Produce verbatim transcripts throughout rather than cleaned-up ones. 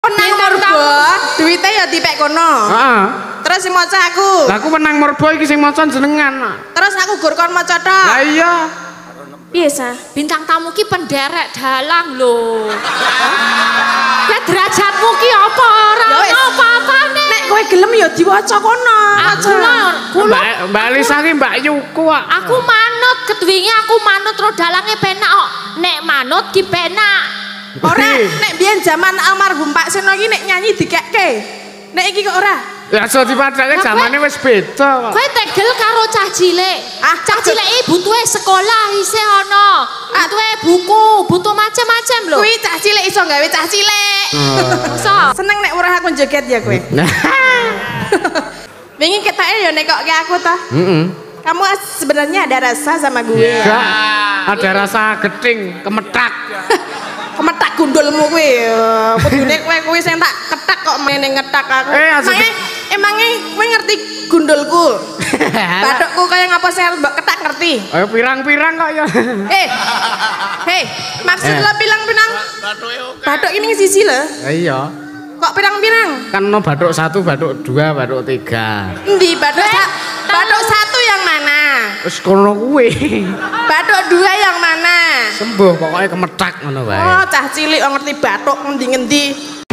Menang morbo, duwite ya dipek kono. Heeh. Terus sing maca aku. Lah aku menang morbo iki sing maca jenengan. Terus aku gur kon maca tok. Lah iya. Piye sa? Bintang tamu ki penderek dalang lho. Ya derajatmu ki apa ora ono apa-apane. Nek kowe gelem ya diwaca kono. Aku kula Mbak Mbak Lisa ki Mbak Yuku kok. aku manut kedwinge aku manut ro dalange penak kok. Nek manut ki penak. Ora nek biyen zaman almarhum Pak Seno iki nek nyanyi dikekke. Nek iki kok ora. Ya so dipadake zamane wis beda kok. Kowe tegel karo cah cilik. Ah, Cah cilik iki butuhe sekolah isih ana. Butuhe buku, butuh macam-macam lho. Kuwi cah cilik iso gawe cah cilik. Masa? Seneng nek ora aku joget ya kowe. Wingi ketoke ya nekokke aku toh. Heeh. Kamu sebenarnya ada rasa sama gue. Enggak. Ada rasa geting, kemetak. Kemetak gundulmu kowe. Kudune kowe kuwi sing tak ketak kok meneng ngetak aku. Eh, asal Emangnya, emangnya kowe ngerti gundulku? Bathukku kaya ngapa saya mbok ketak ngerti? Ayo pirang-pirang kok ya. Eh. Hei, maksud lo pilang-pilang? Bathuk ini sisi lho. Iya. Kok pirang-pirang? Kan no bathuk satu, bathuk dua, bathuk tiga. Endi bathuk sa bathuk satu yang mana? Wis kono kuwi. Bathuk dua yang mana? Sembuh pokoknya kemetak ngono wae. Oh, cah cilik kok ngerti bathuk ngendi-ngendi.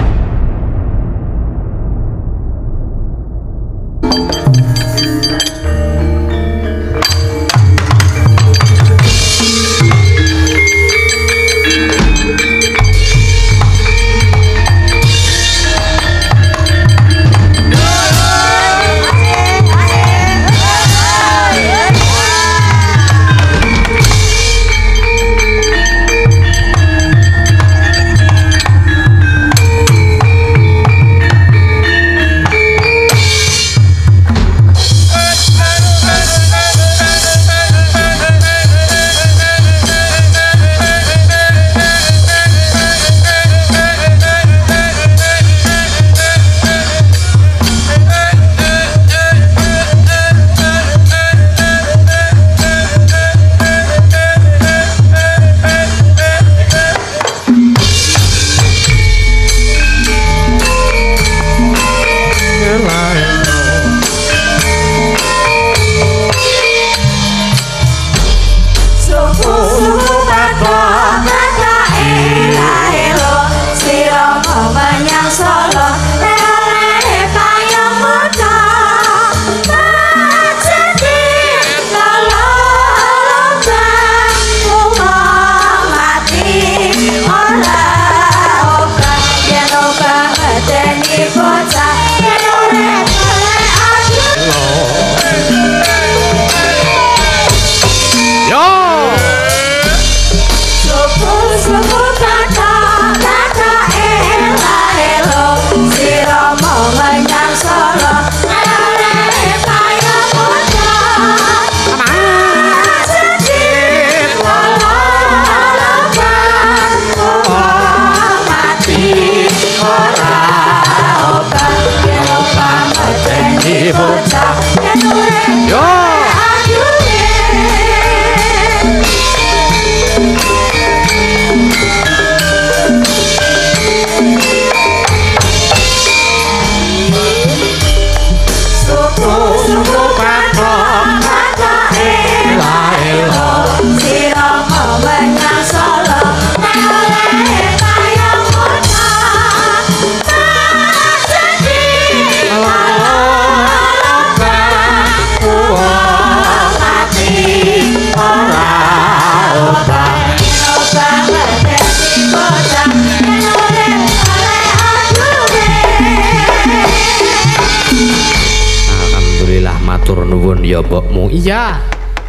Ya mbokmu iya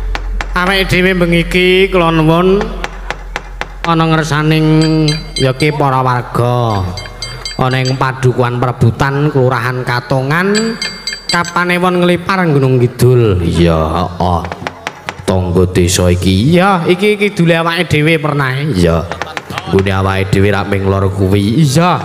awake dhewe bengi iki kula nuwun ana ngersaning ya ki para warga ana ing padukuhan perebutan kelurahan Katongan Kapanewon nglipar Gunung Kidul iya heeh tangga desa iki iya iki kidule awake dhewe pernah iya nggone awake dhewe rak ping lor kuwi iya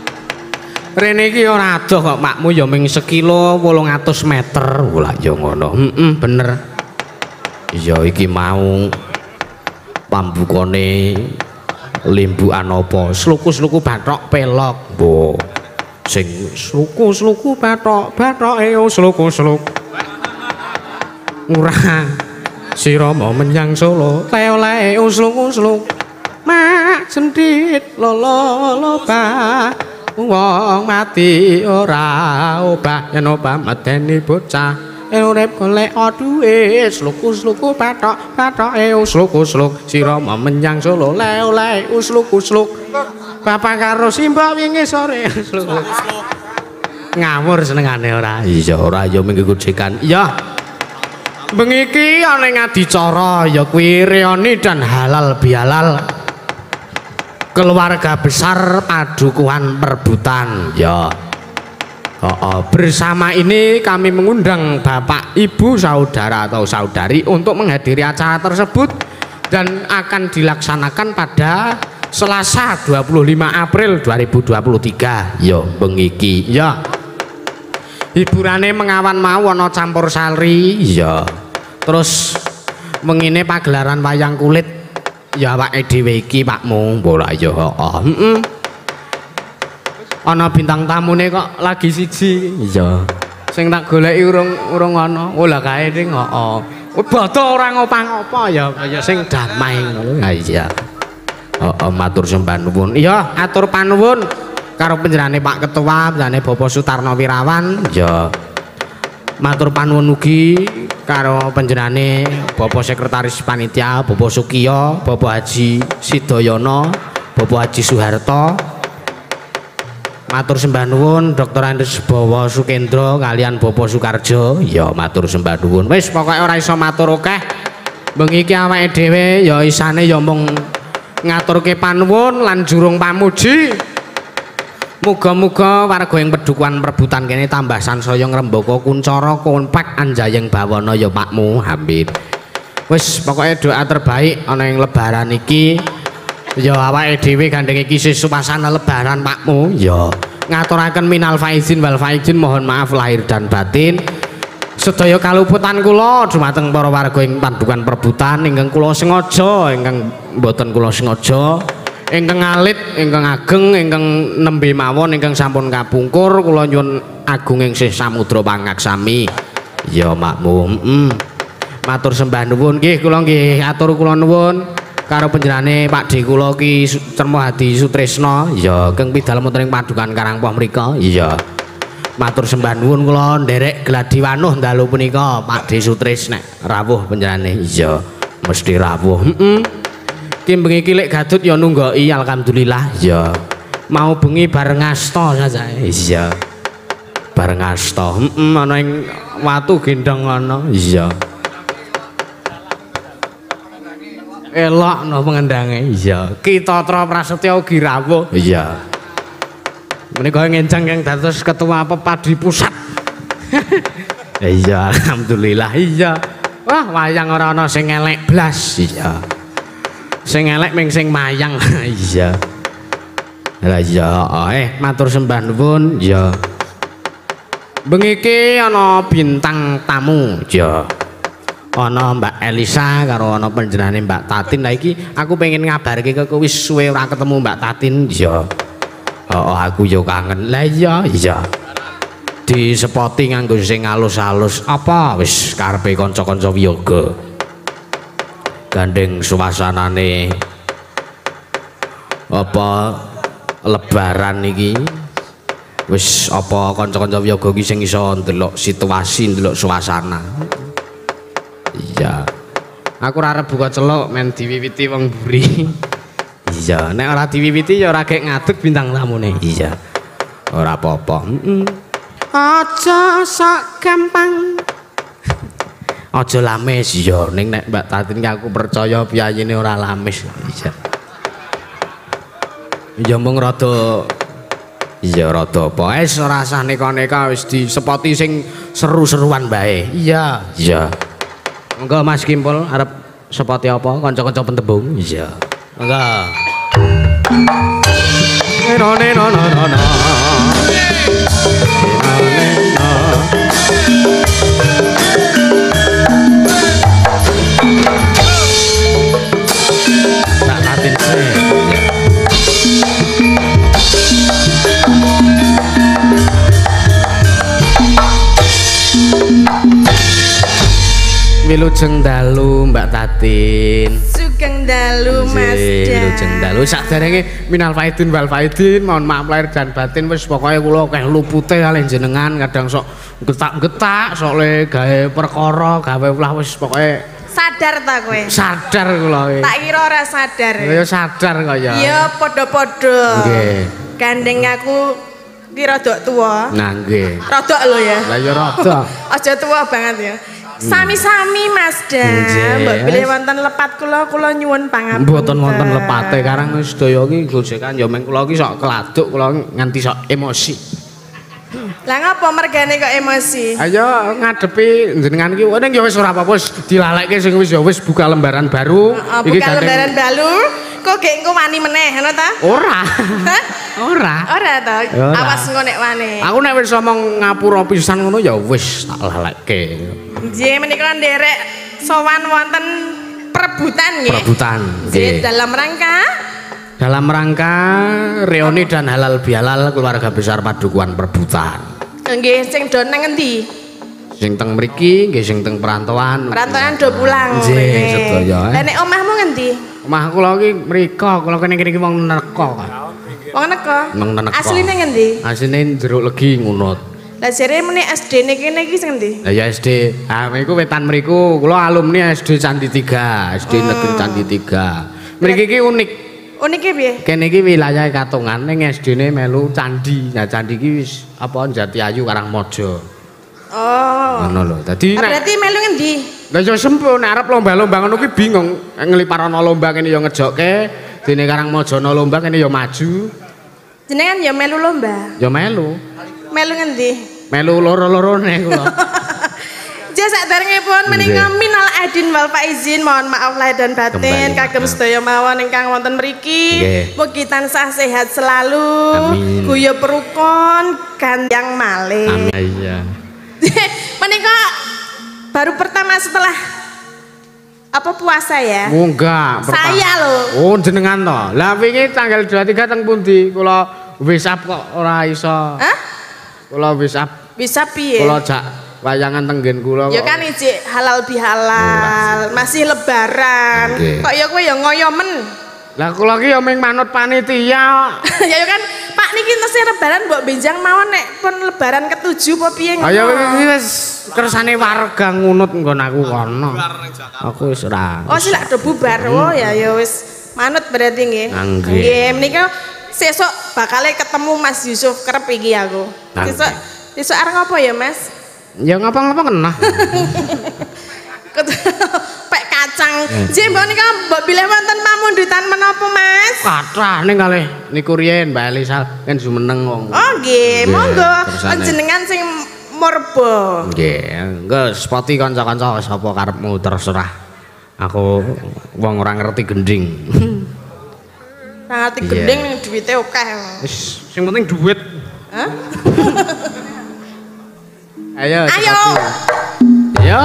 rene iki ora adoh kok makmu ya ming sekilo wolung atus meter. Lah ya ngono. Heeh, bener. Iya iki mau pambukane limbukan apa sluku-sluku bathok pelok mbok sing sluku-sluku bathok bathoke sluku-sluk ora sira mau menyang Solo le-le usluk-usluk mak sendit lolo-loba wong mati ora obah yen obah medeni bocah urip golek duwe sluku-sluku bathok bathoke usluk-usluk sira menyang Solo le-le usluk-usluk bapak karo simbok wingi sore usluk ngawur senengane ora iya ora ya minggu gojekan iya bengi iki ana ing adicara ya kuwi reoni dan halal bihalal keluarga besar padukuhan perebutan ya oh, oh. Bersama ini kami mengundang bapak ibu saudara atau saudari untuk menghadiri acara tersebut dan akan dilaksanakan pada Selasa dua puluh lima April dua ribu dua puluh tiga ya bengiki ya hiburane mengawan mau ana campur sari ya terus mengine pagelaran wayang kulit ya awake dhewe iki Pakmu bola ya heeh heeh ana bintang tamune kok lagi siji iya sing tak goleki urung urung ana oh lah kae ning heeh bodo ora ngopang-opo ya kaya sing damai ngono iya heeh matur sembah nuwun iya atur panuwun karo panjenengane Pak Ketua panjenengane Bapak Sutarno Wirawan ya matur panuwun ugi karo panjenengane Bapak Sekretaris Panitia Bapak Sukiyo Bapak Haji Sidoyono Bapak Haji Soeharto matur sembah nuwun Doktor Andes Bawa Sukendro kalian Bapak Sukarjo ya matur sembah nuwun wis pokoke ora iso matur akeh bengi iki awake dhewe ya isane ya mung ngaturke panuwun lan jurung pamuji muga-muga warga yang pedukuhan perebutan kene tambah sansaya ngrembaka kuncara kompak anjayeng bawana ya Pakmu amin wis pokoknya doa terbaik ana ing lebaran iki ya awake dhewe gandeng iki suasana lebaran Pakmu ya ngaturaken minal faizin wal faizin mohon maaf lahir dan batin sedaya kaluputan kula dumateng para warga ing padukuhan perebutan ingkang kula sengaja ingkang mboten kula sengaja ingkang alit ingkang ageng ingkang nembe mawon ingkang sampun kapungkur kula nyuwun agung ing sih samudra pangaksami ya makmum mm. matur sembah nuwun nggih kula nggih atur kula nuwun karo panjenengane Pak D kula ki Cermo Hadi Sutresno ya keng pidal wonten ing padukan Karangpoh mriku iya matur sembah nuwun kula nderek gladi wanuh dalu punika Pak D Sutres nek rawuh panjenengane iya mesti rawuh heeh mm -mm. Ki bengi lek gadut ya nunggoki alhamdulillah ya mau bengi bareng asta saja iya bareng asta heeh ana ing watu gendong ana iya elok no pengendange iya kita Tra Prasetya ugi rawuh iya menika ngencang yang dados ketua Pepadi Pusat iya alhamdulillah iya wah wayang ora ana sing elek blas iya sing elek ming sing mayang iya lah iya eh matur sembah nuwun ya bengi iki ana bintang tamu ya ana Mbak Elisa karo ana panjenengane Mbak Tatin lah iki aku pengen ngabarke ke kowe wis suwe ora ketemu Mbak Tatin ya oh aku yo kangen lah iya iya di spoti nganggo sing halus-halus apa wis karepe kanca-kanca wiyaga gandeng suasanane apa lebaran iki wis apa kanca-kanca wiyaga iki sing iso ndelok situasi ndelok suasana iya aku ora arep buka celuk men diwiwiti wong buri iya nek ora diwiwiti ya ora gek ngadeg bintang tamune iya ora apa-apa heeh aja sak gampang aja lamis ya ning nek Mbak Tatin aku percaya piyayine ora lamis iya ya mung rada iya rada apa wis ora usah neka-neka wis disepoti sing seru-seruan bae iya iya monggo Mas Kimpul arep sepoti apa kanca-kanca pentembung iya monggo no no no no no tak Tatin sih Wilujeng dalu Mbak Tatin. Sugeng dalu Mas Dan. Wilujeng dalu sakderenge minal faidin wal faidin, mohon maaf lahir dan batin wis pokoke kula akeh lupute kali jenengan kadang sok getak-getak sok le gawe perkara, gawe ulah wis pokoke sadar ta kowe? Sadar kula iki. Tak kira ora sadar. Ya sadar kaya. Ya padha-padha. Nggih. Gandeng aku ki rada tuwa. Nah nggih. Rada lho ya. Lah ya rada. Aja tuwa banget ya. Sami-sami Mas Dan. Mbok bilih wonten lepat kula kula nyuwun pangapunten. Mboten wonten lepate karang sedaya iki gojekan ya meng kula iki sok keladuk kula nganti sok emosi. Lah ngapa mergane kok emosi? Ayo ngadepi jenengan iki ning ya wis ora apa-apa wis dilalekke sing wis ya wis buka lembaran baru. Uh, buka gandeng... lembaran baru. Kok gek engko wani meneh ngono ta? Ora. Ora. Ora ta. Awas engko nek wani. Aku nek wis omong ngapura pisan ngono ya wis tak lalekke. Nggih menika nderek sowan wonten perebutan nggih. Perebutan. Nggih dalam rangka dalam rangka reuni dan halal bihalal keluarga besar Padukuhan Perebutan. Nggih sing do nang endi? Sing teng mriki nggih sing teng perantauan. Perantauan do pulang. Nggih sedaya. Lah nek omahmu ngendi? Omah kula iki mriko, kula kene iki wong Neraka. Wong Neraka. Wong Neraka. Asline ngendi? Asline Jeruk Legi ngunut. Lah jare meneh S D ne kene iki sing endi? Lah ya S D. Ah mriku wetan mriku, kula alumni S D Candi tiga, S D Negeri Candi tiga. Mriki iki unik. Unike piye? Kene iki wilayah Katungan ning S D-ne melu candi. Nah candi iki wis apa Jatiayu Karangmojo. Oh. Ngono lho. Dadi nek berarti melu ngendi? Lah ya sempun nek arep lomba-lomba ngono ki bingung. Ngliparana lomba kene ya ngejokke, dene Karangmojo ana lomba kene ya maju. Jenengan ya melu lomba? Ya melu. Melu ngendi? Melu loro-lorone kula. Jasa saderengipun menika minal aidin wal faizin, mohon maaf lahir dan batin kagem sedaya mawon ingkang wonten mriki. Mugi tansah sehat selalu, guyub rukun, gandeng malih. Amin. Iya. Menika baru pertama setelah apa puasa ya? Oh, enggak. Saya loh. Oh, jenengan to. Lah wingi tanggal dua puluh tiga teng pundi? Kula wis up kok ora iso. Hah? Kula wis up. Bisa piye? Kula jak wayangan tenggen kula. Ya kan ijik halal bihalal, masih lebaran. Okay. Kok ya kowe ya ngoyo men. Lah kula ki ya ming manut panitia. Ya kan Pak niki tesih lebaran mbok benjang mawon nek pun lebaran ketujuh apa piye ngono. Ayo iki wis kersane warga ngunut nggon aku kono. Aku wis ora. Oh silak do bubar. Oh ya ya wis manut berarti nggih. Nggih menika sesuk bakale ketemu Mas Yusuf kerep iki aku. Sesuk sesuk arep ngopo ya Mas? Ya ngapa-ngapa kena. Pek kacang. Jek mbok nika mbok bilih wonten pamundutan menapa Mas? Kathah ning kalih niku riyen Mbak Elisa kan jumeneng wong. Oh nggih, monggo panjenengan sing morbo. Nggih, engko spoti kanca-kanca sapa karepmu terserah. Aku wong ora ngerti gending. Ora ngerti gending ning duwite akeh. Wis sing penting duit. Hah? Ayo. Ayo. Yo.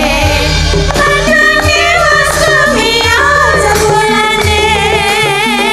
Pandangi mas kami aja bulane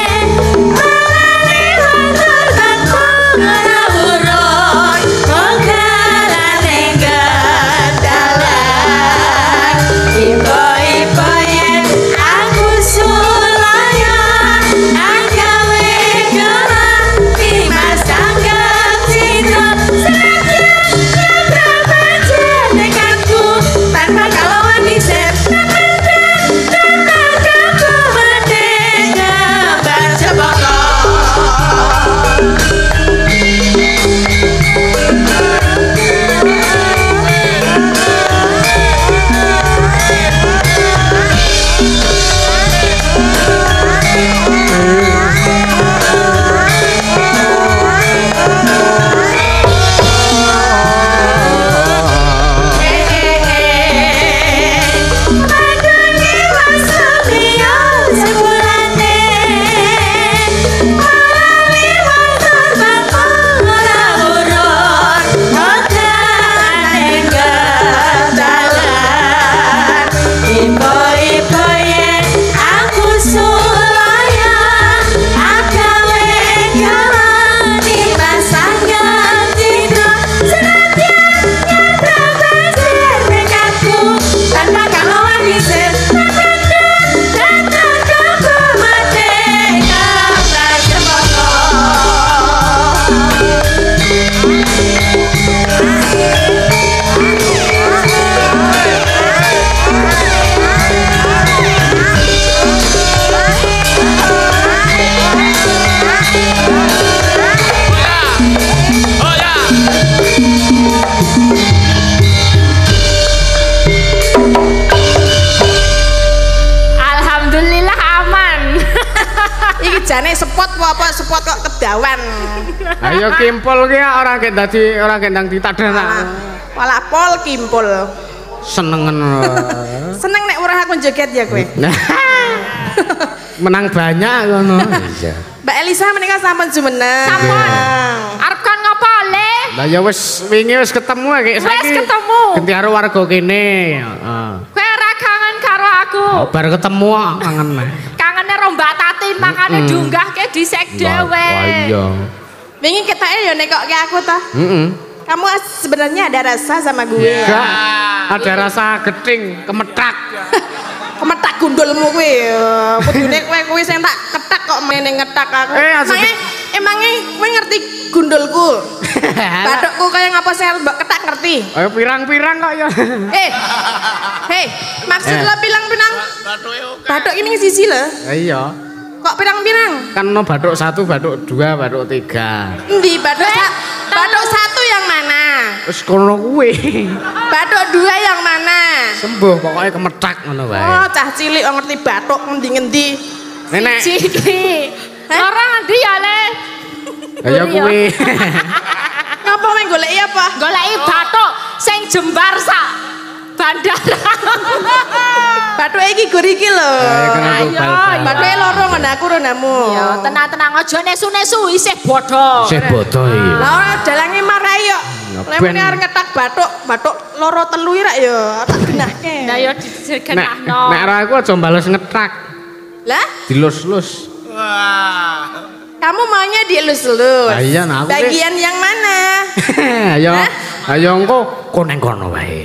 jane spot apa spot kok kedawan. Ayo kimpul ki ora ket dadi ora kendang ditadana. Wala pol kimpul. Senengen. Seneng nek ora aku joget ya kowe. Menang banyak ngono. Iya. Mbak Elisa menika sampun jumeneng. Sampun. Arep kon ngopo le? Lah ya wis wingi wis ketemu kayak saiki. Wis ketemu. Ganti karo warga kene. Heeh. Kowe ora kangen karo aku. Oh, bar ketemu kangen. Kangene ro Mbak Tatin makane diunggahke dhisik dhewe. Wah iya. Wingi ketake ya nekokke aku ta. Heeh. Kamu sebenarnya ada rasa sama gue. Enggak. Ada rasa geting, kemetak. Kemetak gundulmu kowe. Kudune kowe kuwi sing tak ketak kok meneng ngetak aku. Eh, emangnya emangnya kowe ngerti gundulku? Bathukku kaya ngapa sih mbok ketak ngerti? Ayo pirang-pirang kok ya. Eh. Hei, maksud Eh. lo pirang-pirang? Bathuk ini siji lho. Iya. Kok pirang-pirang? Kan no bathuk satu, bathuk dua, bathuk tiga. Endi bathuk sa bathuk satu yang mana? Wis kono kuwi. Bathuk dua yang mana? Sembuh pokoknya kemetak ngono wae. Oh, cah cilik kok ngerti bathuk ngendi-ngendi. Nenek. Ciki. Ora ngendi ya le? Ayo kuwi. Ngapa kowe goleki apa? Goleki bathuk sing jembar sak bandara. Bathuk iki gur iki lho. Ayo kan aku Ayo, bal-bal. Bathuke loro ngono aku ronamu. Ya, tenang-tenang aja nesu-nesu isih bodoh. Sih bodoh iki. Lah ora dalange marai yo. Lek Ben. mene arep ngetak bathuk, bathuk loro telu ira ya tak genahke. Lah ya Nek digenahno. nek ora aku aja bales ngetak. Lah, Dilus-lus. kamu maunya dielus-elus. Lah iya, nah aku ki- Bagian yang mana? Ayo. Ayo engko koneng kono wae.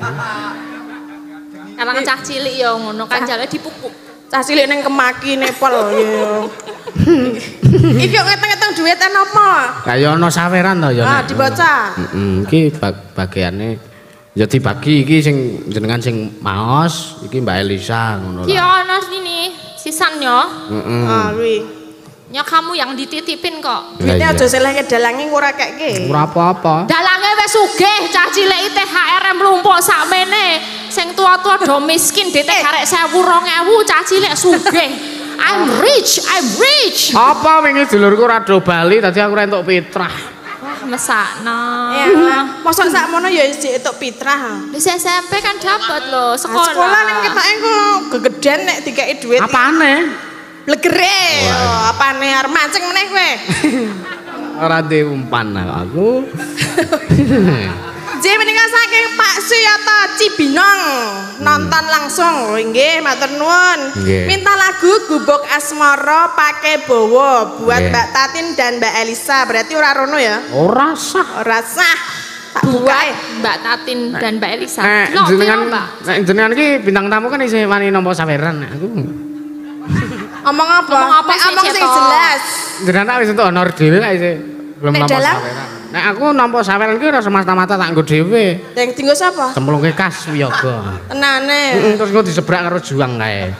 Karena cah cilik ya ngono kan jale dipupuk. Cah cilik ning Kemaki Nepal ya. Iki kok ngeteng-ngeteng duitan apa? Lah ya ana saweran to ya. Ah, Nek. dibaca. Heeh, iki bag bagiane ya dibagi iki sing jenengan sing maos, iki Mbak Elisa ngono Ki lah. ana sini sisan yo. Heeh. Ah, kuwi. Ya kamu yang dititipin kok. Lah Duitnya iya. aja selehke dalange ora keke. Ora apa-apa. Dalange wis sugih, cah cilik T H R mlumpuk sakmene. Sing tua-tua do miskin D T garek sewu rong ewu, cah cilik sugih. I'm rich, I'm rich. Apa wingi dulurku rado Bali tadi aku ora entuk pitrah. Wah, mesakno. Ya lah, mosok sakmono ya isih entuk pitrah. Wis S M P kan dapat lho, Sekolah, sekolah. sekolah ning ketake kok gegeden nek dikeki duit. Apane? Blegere. Oh, apane arep mancing meneh kowe? Ora de umpan aku. J menika saking Pak Suyoto Cibinong nonton langsung. Nggih, matur nuwun. Nggih. Minta lagu Gubuk Asmara Pake Bowo buat Nggih. Mbak Tatin dan Mbak Elisa. Berarti ora rono ya? Ora sah. Ora sah. Tak buka. Buat Mbak Tatin dan Mbak Elisa. Nek Loh, jenengan piye, Mbak? nek jenengan iki bintang tamu kan isih wani nampa saweran nek aku. Omong apa? Ngomong apa Nek sih, omong sing Ceto? jelas. Jenengan tak wis entuk honor dhewe kok isih belum Nek nampa dalang? saweran. Nek aku nampa saweran ki ora semata-mata tak nggo dhewe. Yang tinggal siapa? Cemplungke kas wiyaga. Tenane. Heeh, terus engko disebrak karo juang kae.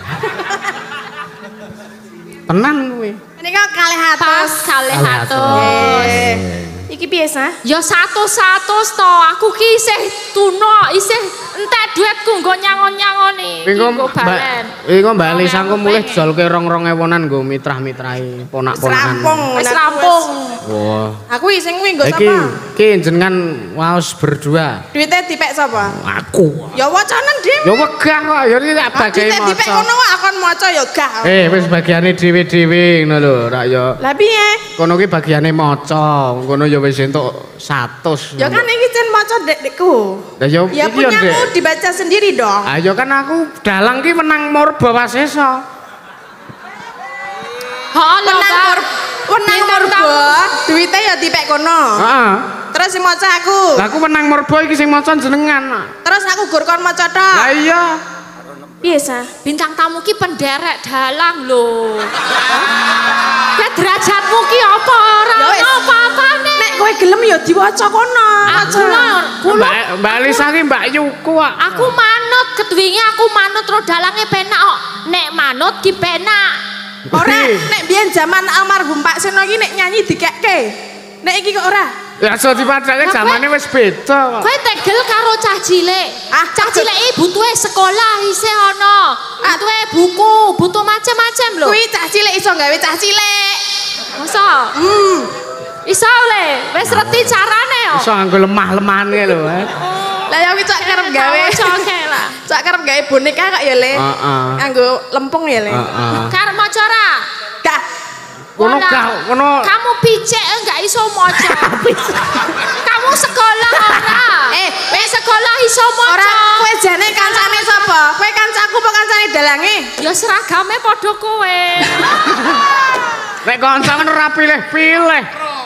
Tenan kuwi. Menika kalih Pas atus. kalih Kalih atus. Eh, Iki biasa. Ya satu-satu to, aku ki isih tuna, isih entek duitku nggo nyangon-nyangoni. Iku Nggo Mbak, balen. iku Mbak Elisa ku mulih jolke rong-rong ewonan nggo mitrah-mitrahi ponak-ponakan. Serampung. Wis Nah, rampung. Wah. Aku iseng kuwi nggo Iki sapa? iki jenengan waos berdua. Duitnya dipek sapa? Aku. Ya wacanan dhewe. Ya wegah kok, ya iki tak bagi Duitnya dipek maca. ngono wae akon maca ya gah. Eh, wis bagiane dhewe-dhewe ngono lho, rak ya. Lah piye? Kono ki bagiane maca, kono ya wis entuk seratus. Ya kan iki jen maca dek-dekku. Lah ya Ya iki ya, punyamu Dek. dibaca sendiri dong. Ayo kan aku dalang ki menang Murba Wasesa. Heeh, lho, Wenang Mbak. mur wenang Bintang murba, duitnya ya dipek kono. Heeh. Terus sing maca aku. Lah aku menang Murba iki sing maca jenengan. Terus aku gur kon maca tok. Lah iya. Biasa. Bintang tamu ki penderek dalang lho. Ke derajatmu ki apa ora Ya wis. ono apa-apane. Nek kowe gelem ya diwaca kono. Aku lho, kula Mbak Mbak Elisa ki Mbak Yuku kok. aku manut kedwingi aku manut ro dalange penak kok. Nek manut ki penak. Ora, nek biyen zaman almarhum Pak Seno iki nek nyanyi dikekke. Nek iki kok ora. Ya so dipadake zamane wis beda kok. Kowe tegel karo cah cilik. Ah, cah cilik iki butuhe sekolah isih ana. Butuhe buku, butuh macam-macam lho. Kuwi cah cilik iso gawe cah cilik. Masa? Hmm. Iso le, wis reti carane yo. Iso nganggo lemah-lemane lho. Lah ya kuwi cak kerep gawe. Coke lah. Cak kerep gawe boneka kok ya le. Heeh. Nganggo lempung ya le. Heeh. Karep maca ora? Gak. Ngono gak ngono. Kamu picek enggak iso maca. Kamu sekolah ora? Eh, wis sekolah iso maca. Ora kowe jane kancane sapa? Kowe kancaku apa kancane dalange? Ya seragame padha kowe. Nek kancamu ora pilih-pilih.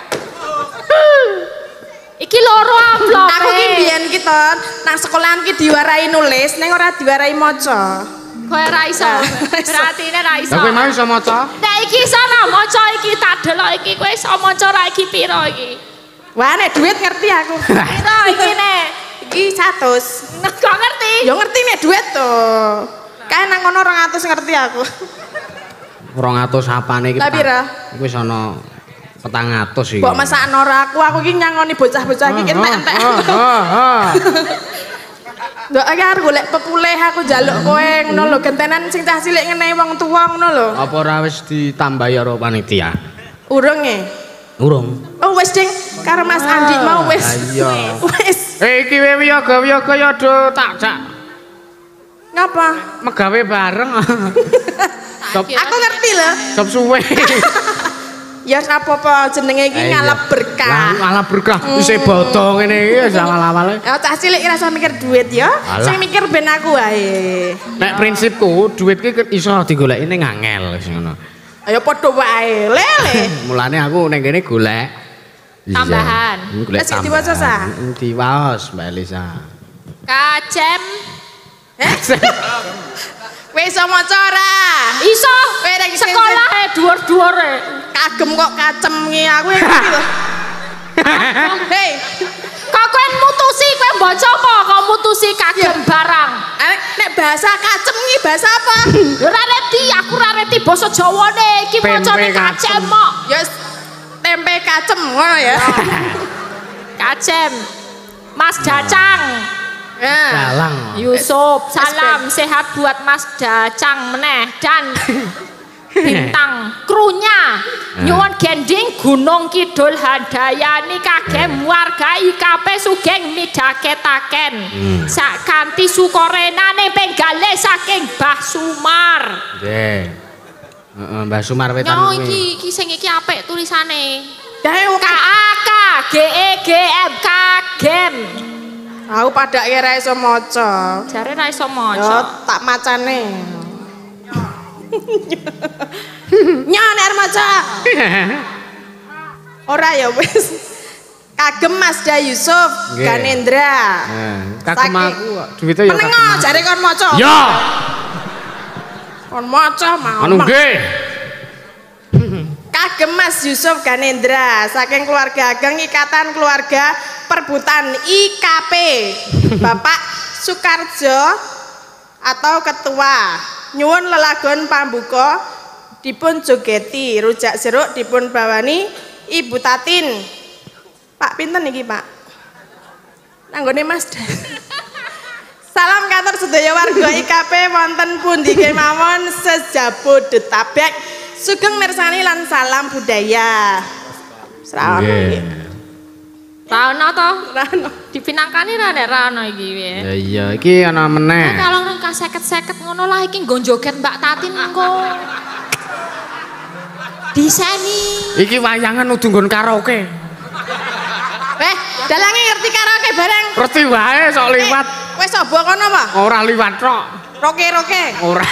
Iki loro amplop. Aku ki mbiyen ki to, nang sekolahan ki diwarai nulis, ning ora diwarai maca. Kowe ora iso. Berarti nek ora iso. Lah kowe mau iso maca? Nek iki iso ora maca iki tak delok iki kowe iso maca ora iki piro iki? Wah, nek duit ngerti aku. Piro iki nek? Iki seratus. Kok ngerti? Ya ngerti nek duit to. Kae nang kono dua ratus ngerti aku. dua ratus apane iki? Lah pira? Iku wis ana petang atus iki. Mbok masakno ora aku, aku iki nyangoni bocah-bocah iki entek-entek. Ndok iki arep golek pepulih aku njaluk kowe ngono lho, gentenan sing cah cilik ngenehi wong tuwa ngono lho. Apa ora wis ditambahi karo panitia? Urung e. Urung. Oh wis ding karo Mas Andi mau wis. Iya. Wis. Eh iki wiyaga-wiyaga ya do tak jak. Ngapa? Megawe bareng. Stop. Aku ngerti lho. Stop suwe. Ya apa-apa jenenge iki ngalap berkah. Ngalap berkah isih bodho ngene iki wis awal-awale. Ya cah cilik ora usah mikir duit ya. Sing mikir ben aku wae. Nek prinsipku duit ki iso digoleki ning angel wis ngono. Ayo padha wae, lele. Mulane aku ning kene golek tambahan. Golek Wis diwaca sa? Diwaos Mbak Elisa. Kacem. Kowe iso maca ora? Iso. Kowe nek Sekolah e dhuwur-dhuwure. Kagem kok kacemengi aku ngerti lho. Hei, Kok kowe mutusi kowe mbaca apa? Kok mutusi kagem barang. nek nek bahasa kacemengi bahasa apa? Ora ngerti, aku ora ngerti basa Jawane. Iki macane kacem kok. Ya tempe kacem ngono ya. Kacem. Mas Dacang. Ya. Dalang. Yusuf, salam sehat buat Mas Dacang meneh dan bintang krunya nyuwun gending Gunung Kidul handayani kagem warga I K P sugeng midhaketaken sak kanthi sukorenane penggale saking Mbah Sumar. Nggih. Heeh, Mbah Sumar wetan Yo kuwi. iki iki sing iki apik tulisane. Dae K A K G E G M kagem. aku padake ora iso maca. Jare ra iso Yo maca. tak macane. Nyon arep maca. Ora ya wis. Kagem Mas Da Yusuf Nggih. Ganendra. Nah, kagem aku duwite ya Menengo jare kon maca. Ya. Kon maca mau. Anu nggih. Kagem Mas Yusuf Ganendra saking keluarga ageng Ikatan Keluarga Perbutan I K P. Bapak Sukarjo atau ketua nyuwun lelagon pambuka dipun jogeti, rujak jeruk dipun bawani Ibu Tatin. Pak pinten iki, Pak? Nanggone Mas. Salam kantor sedaya warga I K P wonten pundi kemawon sejabodetabek. Sugeng mirsani lan salam budaya. Salam. Ra ono to? Ra ono. Dipinangkani ra nek ra ono iki piye. Ya iya, iki ana meneh. Kalau nang seket-seket ngono lah iki nggo joget Mbak Tatin engko. Diseni. Iki wayangan udu nggon karaoke. Weh, dalange ngerti karaoke bareng. Ngerti wae sok liwat. Wis obo kono mah? Ora liwat tok. Roke-roke. Ora.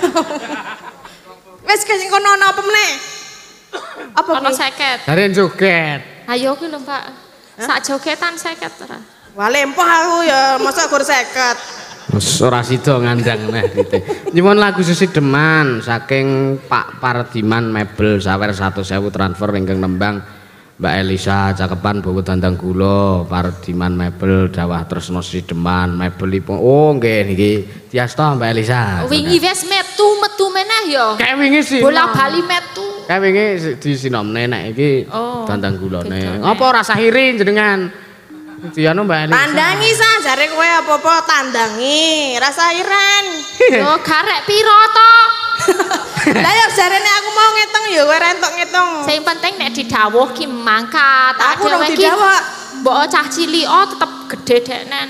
Wis sing kono ana apa meneh? Apa Ono kuwi? seket. Jare joget. Ayo ki lho Mbak. Sak jogetan seket ora. Wah lempoh aku ya, masa gur seket. Wes ora sida ngandang neh gitu. Nyuwun lagu Sesideman saking Pak Pardiman Mebel sawer seratus ribu transfer ingkang nembang Mbak Elisa cakepan bawa dandang gula Pardiman Mebel dawah tresno Sesideman mebelipun. Oh nggih niki diasta Mbak Elisa. Wingi wis metu metu meneh ya. Kayak wingi sih. Bola bali metu. Kae wingi disinomne nek iki Oh, dandang gulane. gitu. Apa rasa iri jenengan? Dianu Mbak Elisa. Tandangi sa jare kowe apa-apa tandangi, rasa iren. Yo garek piro to? Lah yo jarene aku mau ngitung ya kowe rentok ngitung. Sing penting nek didhawuh ki mangkat. Aku nang didhawuh. Mbok cah cilik oh tetep gede deknen.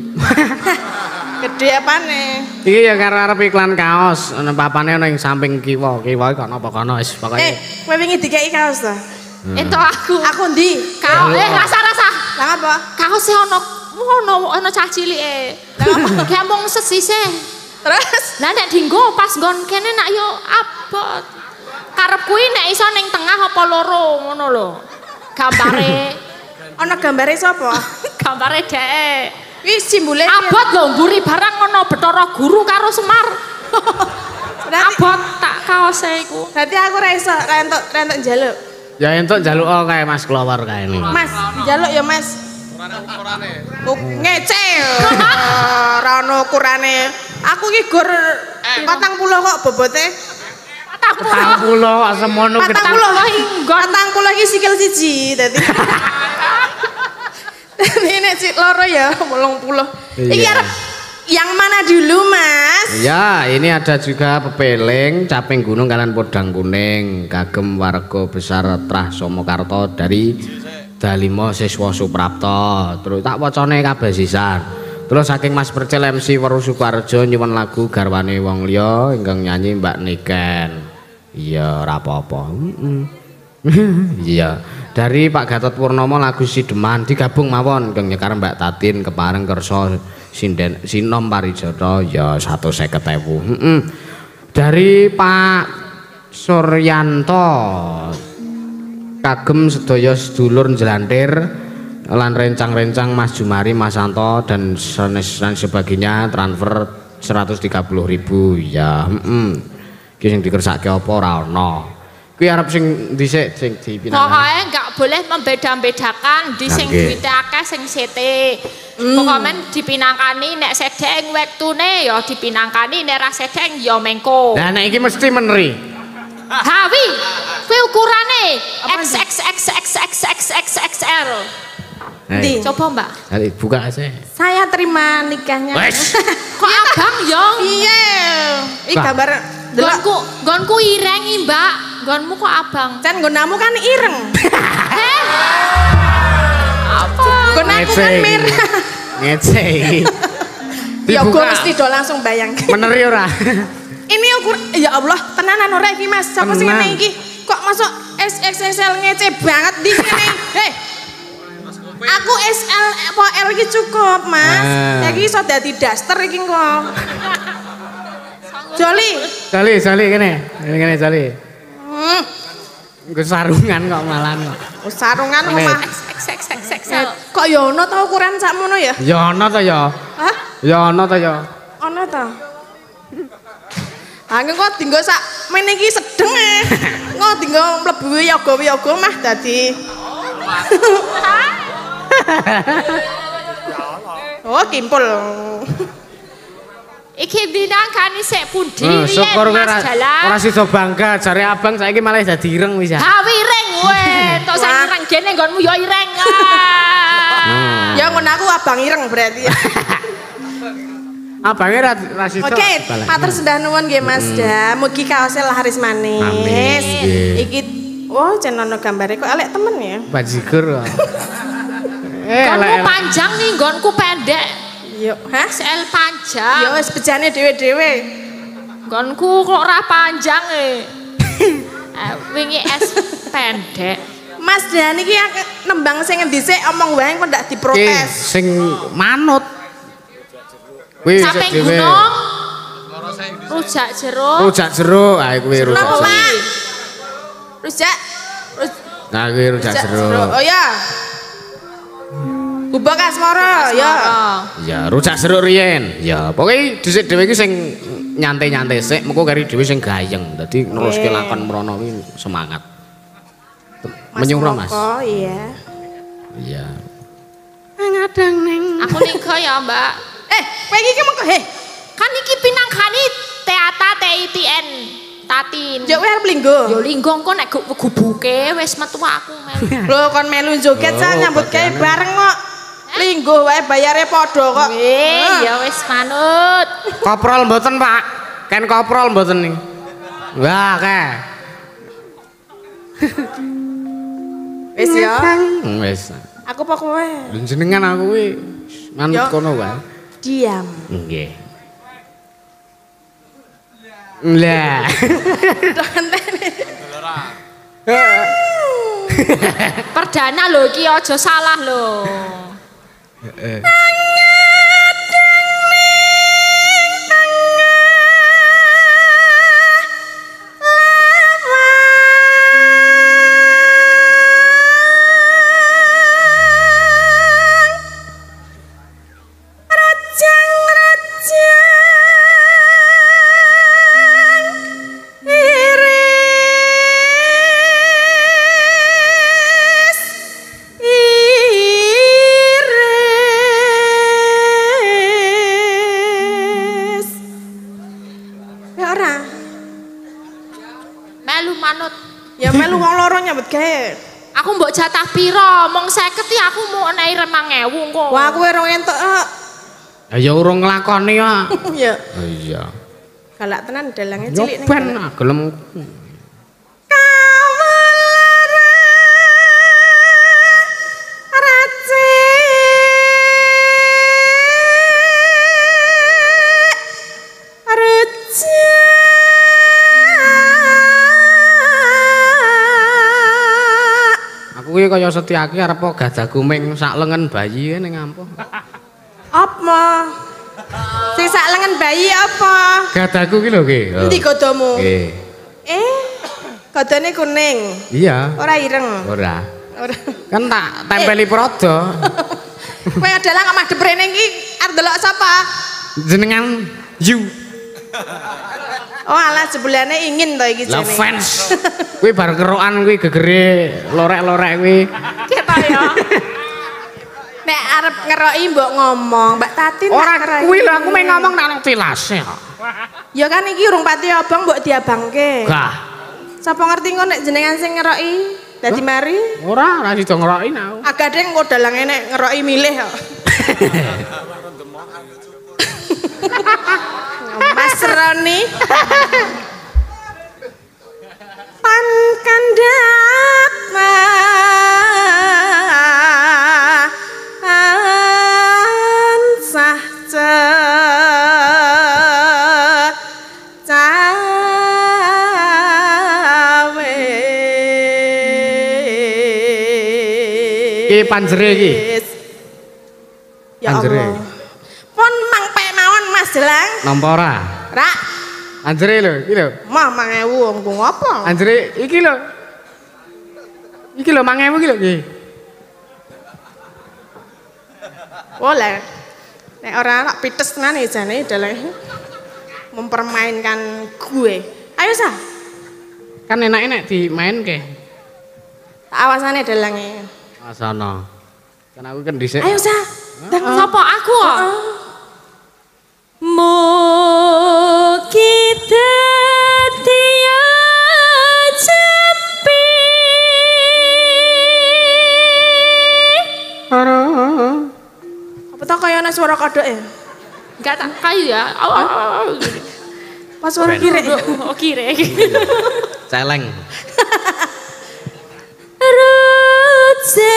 Gede apane? Iki ya karo arep iklan kaos, ana papane ana ing samping kiwa. Kiwa iki kono apa kono wis pokoke. Eh, kowe wingi dikeki kaos to? Entuk aku. Aku ndi? Kaos eh rasa-rasa. Lah apa? Kaos e ono ono ono cah cilike. Lah apa? Ki mung sesisih. Terus Lah nek dienggo pas nggon kene nak yo abot. Karep kuwi nek iso ning tengah apa loro ngono lho. Gambare. ana gambare sapa? Gambare dhek. Wis simbole Abot lho mburi barang ngono Bathara Guru karo Semar. Abot tak kaose iku. Berarti aku ora iso rentok rentok njaluk. Ya entuk njaluk kae Mas Klowor kae ini. Mas, njaluk ya Mas. Ukurane. Ngece. Ora ono ukurane. Aku iki gur patang puluh kok bobote. Patang puluh kok semono Patang gedang. puluh patang puluh iki sikil siji dadi. Ini sik loro ya wolong puluh. Iki Iya. arep yang mana dulu Mas? Ya, ini ada juga pepeling caping gunung kalian podang kuning kagem warga besar Trah Somokarto dari Dalimo Siswa Suprapto. Terus tak wacane kabeh sisan. Terus saking Mas Percil M C Weru Sukoharjo nyuwun lagu garwane wong liya ingkang nyanyi Mbak Niken. Iya, ora apa-apa. Iya. Dari Pak Gatot Purnomo lagu Sideman digabung mawon ingkang nyekar Mbak Tatin kepareng kersa sinden sinom parijata ya seratus lima puluh ribu. Heeh. Dari Pak Suryanto kagem sedaya sedulur njlantir lan rencang-rencang Mas Jumari, Mas Santo dan dan sebagainya transfer seratus tiga puluh ribu ya. Heeh. Ki sing dikersake apa ora ana. Kuwi arep sing dhisik sing dipinangan. Pokoke enggak boleh membeda-bedakan di sing Nggih. duwite akeh sing sithik. Pokoke dipinangkani nek sedhek wektune ya dipinangkani nek ra sedhek ya mengko. Lah nek iki mesti meneri. Hawi, kuwi ukurane X X X X X X X X L. Ndi? Coba Mbak. Ayo buka aja. Saya terima nikahnya. Wes. Kok abang yo? Iya. Iki Lah. gambar delok. Gonku, gonku irengi Mbak. Gonmu kok abang? Can nggonamu kan ireng. Heh. Apa? Nggonaku kan merah. Ngece iki. Ya gue Dibuka. mesti do langsung bayang. Meneri ora? Ini ukur ya Allah, tenanan ora iki Mas. Sapa sing Tenan. ngene iki? Kok masuk S X L ngece banget di sini. Hei. Aku S L apa L iki cukup, Mas. Ah. Ya iki iso dadi daster iki kok. Joli. Jali, jali kene. Kene jali. Hmm. Nggo sarungan kok malan kok. Oh, sarungan Ngene. omah. X X X X X Eh, L. Kok ya ono ta ukuran sakmono ya? Ya ana ta ya? Hah? Ya ana ta ya? Ono ta? Ah kok dinggo sak mene iki sedeng e. Kok dinggo mlebu yoga-yoga mah dadi. Oh, kimpul. Iki dinangkani sik pundi Eh, riyen syukur kowe Mas ora Dalan. ora sida bangga jare abang saiki malah dadi ireng wis ya. Hawi ireng kowe. Entuk sing Wah. ireng gene nggonmu ya ireng. Ah. Ya ngono aku abang ireng berarti. Abange ra ra sida. Oke, balen. matur sedah nuwun nggih Mas Da. Mugi kaosnya laris manis. Amin, nggih. Iki oh jan ono gambare kok elek temen ya. Bajigur kok. Eh, Nggonmu elek-elek. panjang nih, nggonku pendek. Yo, hah? S L panjang. Yo wis bejane dhewe-dhewe. Nggonku kok ora panjang e. Eh, wingi S pendek. Mas Da niki ak- nembang sing ngendi sik omong wae kok ndak Ki diprotes. sing manut. Kuwi Samping dhewe. gunung. Rujak jeruk. Rujak jeruk, ah kuwi rujak Napa, jeruk. Mak? Rujak. Ruj- Nah, kuwi rujak jeruk. Oh ya. Bubak asmara ya. Ya, rujak jeruk riyen. Ya, pokoke dhisik dhewe iki sing nyantai-nyantai sik, mengko kari dhewe sing gayeng. Dadi neruske Oke. lakon mrono kuwi semangat. Mas Menyuruh, Mas. Moko, iya. Iya. Ngadang neng. Aku nika ya, Mbak. Eh, kowe iki mengko he. Kan iki pinangkani teata T I T N. Tatin. Yo kowe arep linggo. Yo linggo engko nek gubuke wis metu aku melu. Lho kon melu joget sa nyambut gawe bareng kok. Linggo wae bayare padha kok. Eh, ya wis manut. Koprol mboten, Pak. Ken koprol mboten nih. Wah, kae. Wis ya. Wis. Aku apa kowe? Jenengan aku kuwi manut kono wae. Diam. Nggih. Lah. Perdana lho iki aja salah lho. Heeh. Aku mbok jatah piro? Mong seket iki aku mau enehi remang ewu kok. Wah, kowe rong entuk. Ya ya urung nglakoni ya. Ya. Oh iya. Galak tenan dalange cilik ning. Ben gelem. Kuwi kaya Setyaki arep gadah guming sak lengen bayi ning ampuh. Apa? Sing sak lengen bayi apa? Gadahku ki lho ki. Endi godomu? Nggih. Eh, godone kuning. Iya. Ora ireng. Ora. Ora. Kan tak tempeli prodo. Kowe adalah nggak madhep rene iki arep delok sapa? Jenengan you. Oh alah jebulane ingin to iki jenenge. Lah fans. Kuwi bar kerokan kuwi gegere lorek-lorek kuwi. Ketok ya. Nek arep ngeroki mbok ngomong, Mbak Tatin ora kuwi lho aku meh ngomong nang tilase. Ya kan iki urung pati abang mbok diabangke. Gah. Sapa ngerti kok nek jenengan sing ngeroki dadi mari? Ora, ora sida ngeroki aku. Agade engko dalange nek ngeroki milih kok. Mas Roni pan kandak ansah cawe iki panjere iki ya Allah pon mangpe mawon Mas Jelang nampa ora rak anjere lho iki lho mah lima ribu wong ngopo anjere iki lho iki lho lima ribu iki lho nggih boleh nek ora tak pites tenan ya jane dalah mempermainkan gue ayo sa kan enake nek dimainke tak awasane dalange asana kan aku kan dhisik ayo sa Dang sapa aku kok mo kita dia cepi apa tak kaya ana suara kodok ya enggak tak kayu ya pas suara kire oh kire celeng Rutsa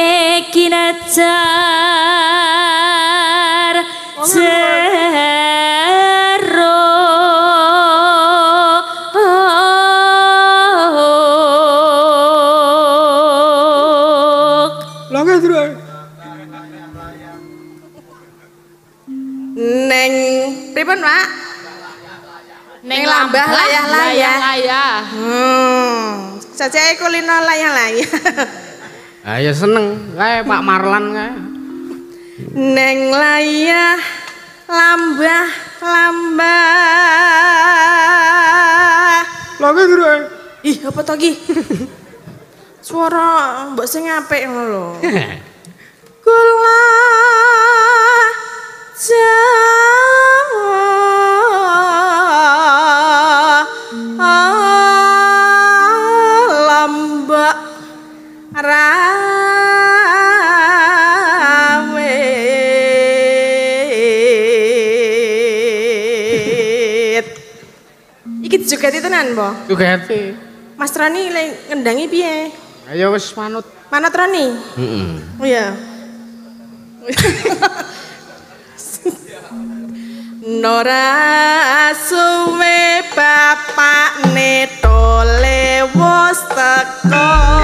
ekinacar zero langga terus neng pripun Pak neng lambah layah-layah layah hmm saja kulino layah-layah ayo seneng kae Pak Marlan kae neng layah lambah lambah langga terus ih apa to iki suara mbok sing apik ngono lho kula jawa Iki jogeti tenan po? Jogeti. Mas Roni le ngendangi piye? Ayo wis manut. Manut Roni? Heeh. Oh iya. Nora suwe bapakne tole wis teko.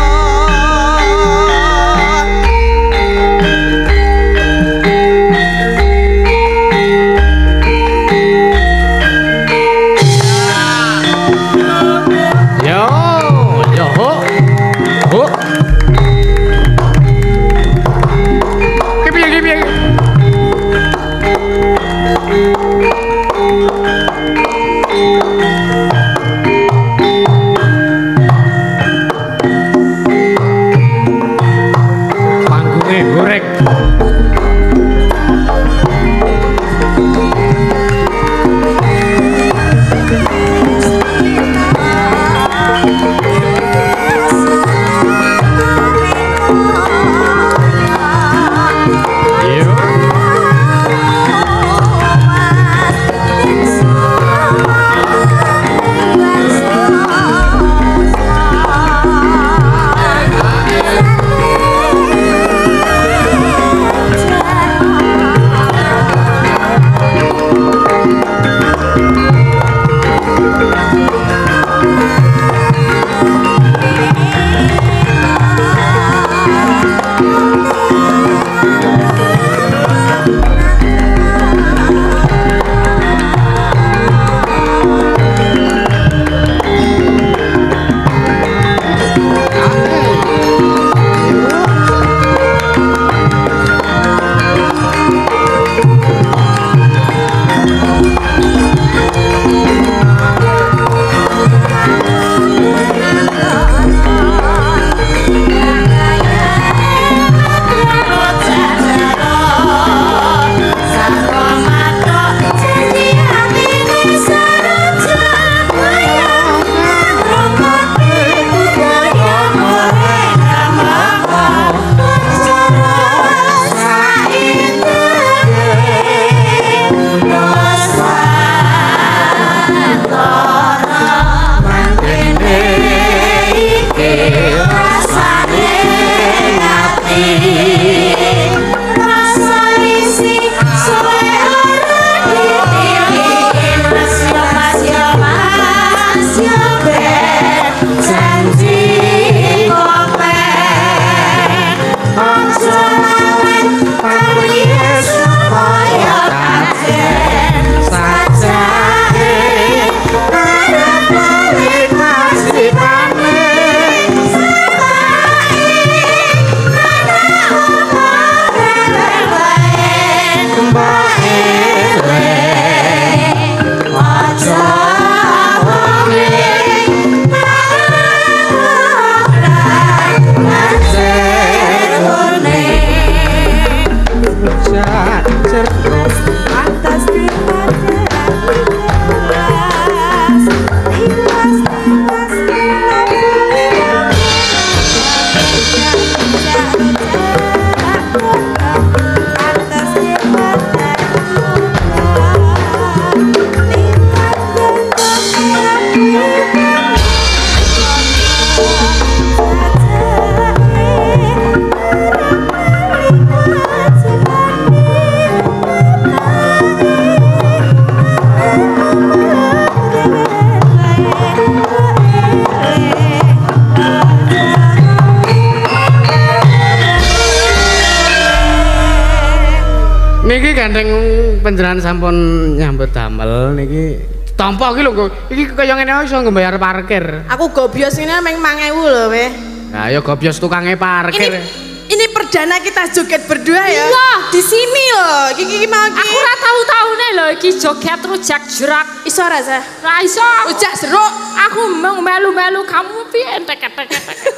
gandeng panjenengan sampun nyambut damel niki tampa iki lho iki kaya ngene iso mbayar parkir. Aku gobios ngene meng lima ribu lho weh. Nah ya gobios tukange parkir. Ini, ini perdana kita joget berdua ya. Iya. Di sini loh. Iki iki mau iki. Aku ora tau-taune lho iki joget rujak jerak. Iso ra sah? Ra iso. Rujak jeruk. Aku mung melu-melu kamu piye entek-entek.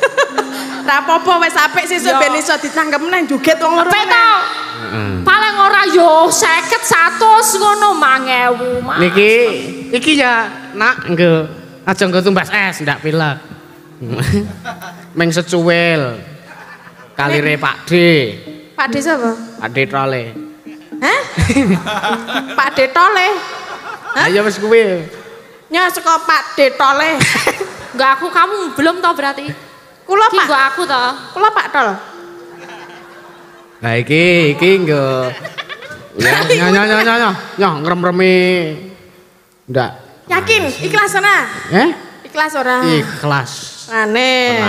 Ra apa-apa wis apik sesuk ben iso ditangkep nang joget wong loro. Apik to. Paling ora yo seket seratus ngono lima ribu. Niki iki ya nak nggo aja nggo tumbas es ndak pilek. Meng secuwil. Kalire Pak D. Pak D sapa? Pak D Tole. Hah? Pak D Tole. Ayo wis kuwi. Nya saka Pak Detole. Enggak aku kamu belum toh berarti. Kula Pak. Enggak aku toh. Kula Pak Tol. Nah iki iki nggo. Ya nyo nyo nyo nyo nyo ngrem-remi. Ndak. Yakin ikhlas ora? Eh? Ikhlas ora? Ikhlas. Aneh.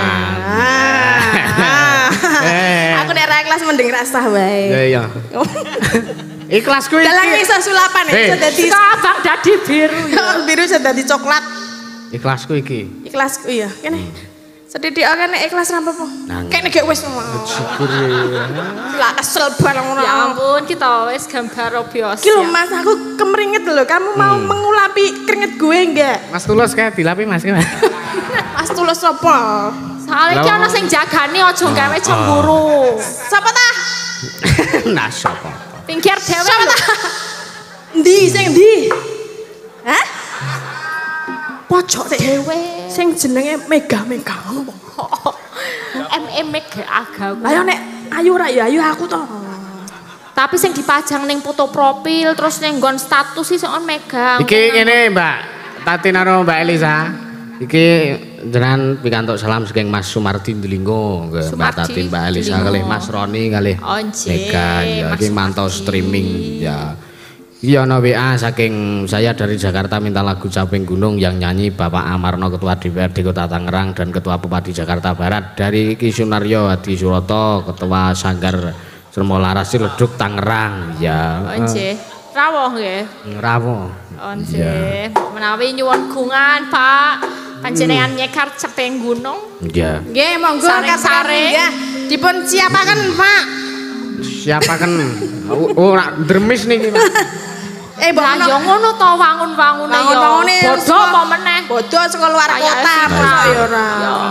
Aku nek ra ikhlas mending ra sah wae. Ya iya. Ikhlas kuwi. Dalang iso sulapan iso dadi abang dadi biru. Biru iso dadi coklat. Ikhlasku iki. Ikhlasku iya, kene. Sedidik ora nek ikhlas ra apa-apa. Kene gek wis syukur ya. Lah kesel barang ora. Ya ampun, kita wis gambar biasa. Iki lho Mas, aku kemeringet lho. Kamu mau hmm. mengulapi keringet gue enggak? Mas Tulus kayak dilapi Mas. Mas Tulus apa? Soale iki ana sing jagani aja gawe cemburu. Sapa ta? Nah, sapa? Pinggir dhewe. Sapa ta? Ndi sing ndi? Hah? Pojok dhewe. Sing jenenge Mega-Mega. M M Mega aga. Lah yo nek ayu ra ya ayu aku to. Tapi sing dipajang ning foto profil terus ning nggon status sih soal Mega. Iki ngene Mbak Tatin karo Mbak Elisa. Iki jenengan pikantuk salam saking Mas Sumardi Ndlinggo, Mbak Tatin, Mbak Elisa kalih Mas Roni kalih Mega ya iki mantau streaming ya. Iki ana W A saking saya dari Jakarta minta lagu Caping Gunung yang nyanyi Bapak Amarno Ketua D P R D Kota Tangerang dan Ketua Bupati Jakarta Barat dari Ki Sunaryo Hadi Suroto Ketua Sanggar Sermolaras Ciledug Tangerang ya. Once rawuh nggih. Rawuh. Once menawi nyuwun gungan Pak panjenengan nyekar Caping Gunung. Iya. Nggih monggo kasare ya. Dipun siapaken Pak. Siapaken. Oh nak dremis niki Pak. Eh, mbok yo ngono to wangun-wangune yo. Bodho apa meneh? Bodho saka luar kota mosok yo ora.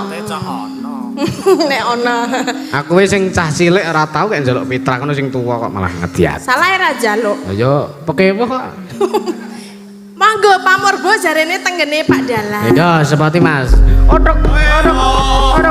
Nek ana. Aku wis sing cah cilik ora tau kek njaluk pitra ngono sing tuwa kok malah ngediat. Salah ra njaluk. Yo pekewo kok. Monggo pamurbo jarene tenggene Pak Dalang. Ya sepati Mas. Odok odok odok.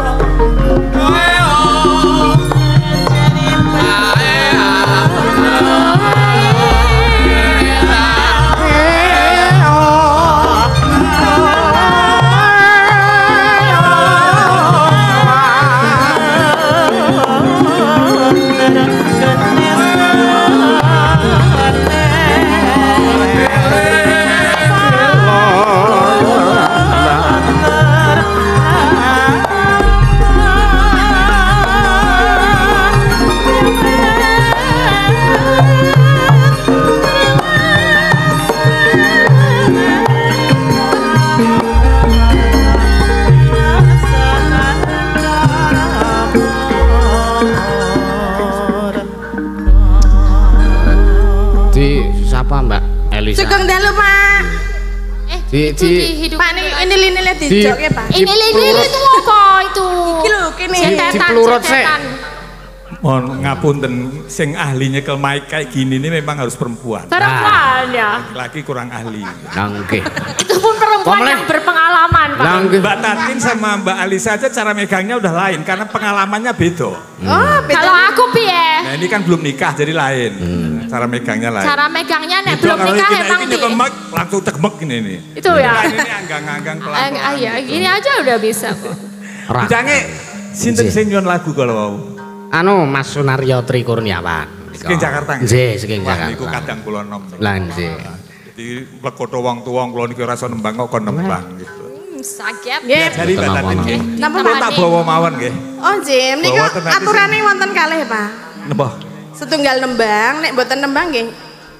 Sugeng dalu Pak. Eh, di, itu di, di Pak ini ini dijokke Pak. Ini lili itu apa itu? Iki lho kene. Di pelurut sik. Mohon ngapunten, sing ahli nyekel mic kayak gini ini memang harus perempuan. Perempuan ya. Laki kurang ahli. Nangke. Itu pun perempuan yang berpengalaman Pak. Nangke. Mbak Tatin sama Mbak Alisa aja cara megangnya udah lain karena pengalamannya beda. Hmm. Oh, beda. Kalau aku piye? Nah ini kan belum nikah jadi lain. Hmm. Cara megangnya lain. Cara megangnya nek Itu belum nikah emang ini nyekel mic langsung tegmek ini nih. Itu ya. Ini anggang-anggang pelan-pelan. Ah ya, gini aja udah bisa kok. Jange sinten sing nyuwun lagu kalau mau. Anu Mas Sunaryo Tri Kurniawan. Saking Jakarta. Nggih, saking Wah, Jakarta. niku kadang kula nom. Lah nggih. Jadi lekotho wong tuwa kula niki ora iso nembang kok kon nembang gitu. Hmm, saged. Nggih. Jadi Mbak Tatin nggih. Napa Kula tak bawa mawon nggih. Oh, Jim, niku Bawa tenan aturane wonten kalih, Pak. Napa? Setunggal nembang, nek mboten nembang nggih.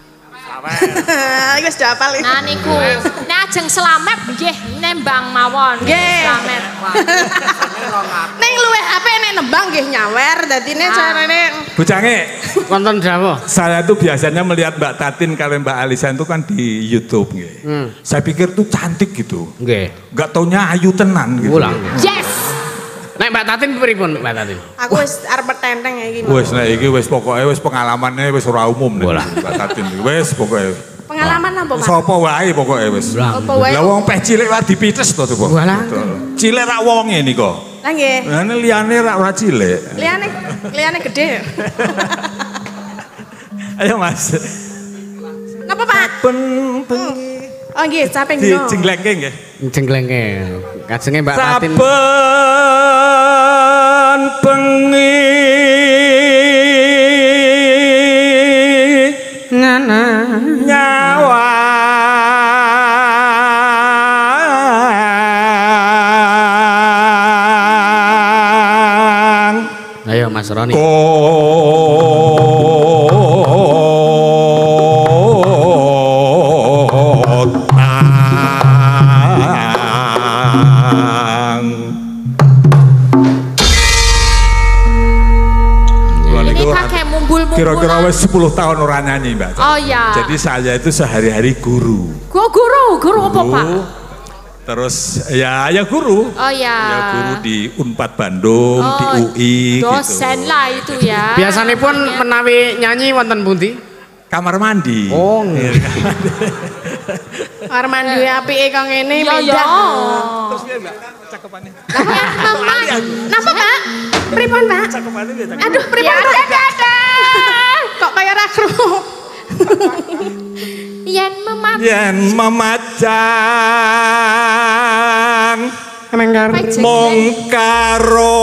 Sawer. Wis hafal iki. Nah niku, nek ajeng slamet nggih nembang mawon. Nggih. Slamet. Ning luwih apik nek nembang nggih nyawer, dadine carane Bojange, Wonten dawuh. saya tuh biasanya melihat Mbak Tatin kalau Mbak Alisa itu kan di YouTube nggih. Hmm. Saya pikir tuh cantik gitu. Nggih. Enggak taunya ayu tenan gitu. Ulang. Yes. Nek Mbak Tatin pripun Mbak Tatin? aku wis arep tenteng iki. Wes nek iki wis pokoke wis pengalamannya wis ora umum nih. Mbak Tatin wis pokoke. Pengalaman apa, Pak? Sapa wae pokoke wis. Apa wae? Lah wong peh cilik wae dipites to coba. Walah. Cilik rak wonge nika. Lah nggih. Lah nek liyane rak ora cilik. Liyane liyane gede. Ayo Mas. Napa, Pak? Ben bengi. Oh nggih, caping Di no. jenglengke nggih. Jenglengke. Kajenge Mbak Patin. Saben bengi ngana nyawa ayo Mas Roni kira-kira wes sepuluh tahun orang nyanyi Mbak. Oh ya. Jadi saya itu sehari-hari guru. Guru, guru, guru apa Pak? Terus ya ya guru. Oh ya. Ya guru di Unpad Bandung, oh, di U I dosen gitu. lah itu ya. Biasanya pun menawi nyanyi wonten pundi? Kamar mandi. Oh. Kamar mandi apike kok ngene ya, pindah. Terus piye Mbak? Cakepane. Napa Pak? Pripun Pak? Cakepane piye? Aduh pripun? Kok kaya ra krungu. Yen memat. Yen memajang Menggar mung karo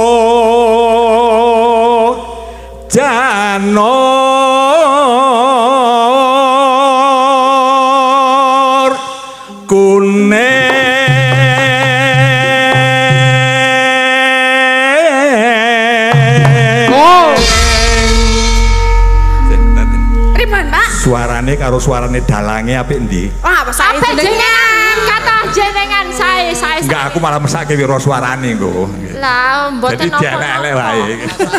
janur kuning. Suarane karo suarane dalange apik endi? Wah, apa sae jenengan? Kata jenengan sae sae. Enggak, aku malah mesake wiro suarane nggo. Lah, mboten napa. Jadi dielek-elek wae.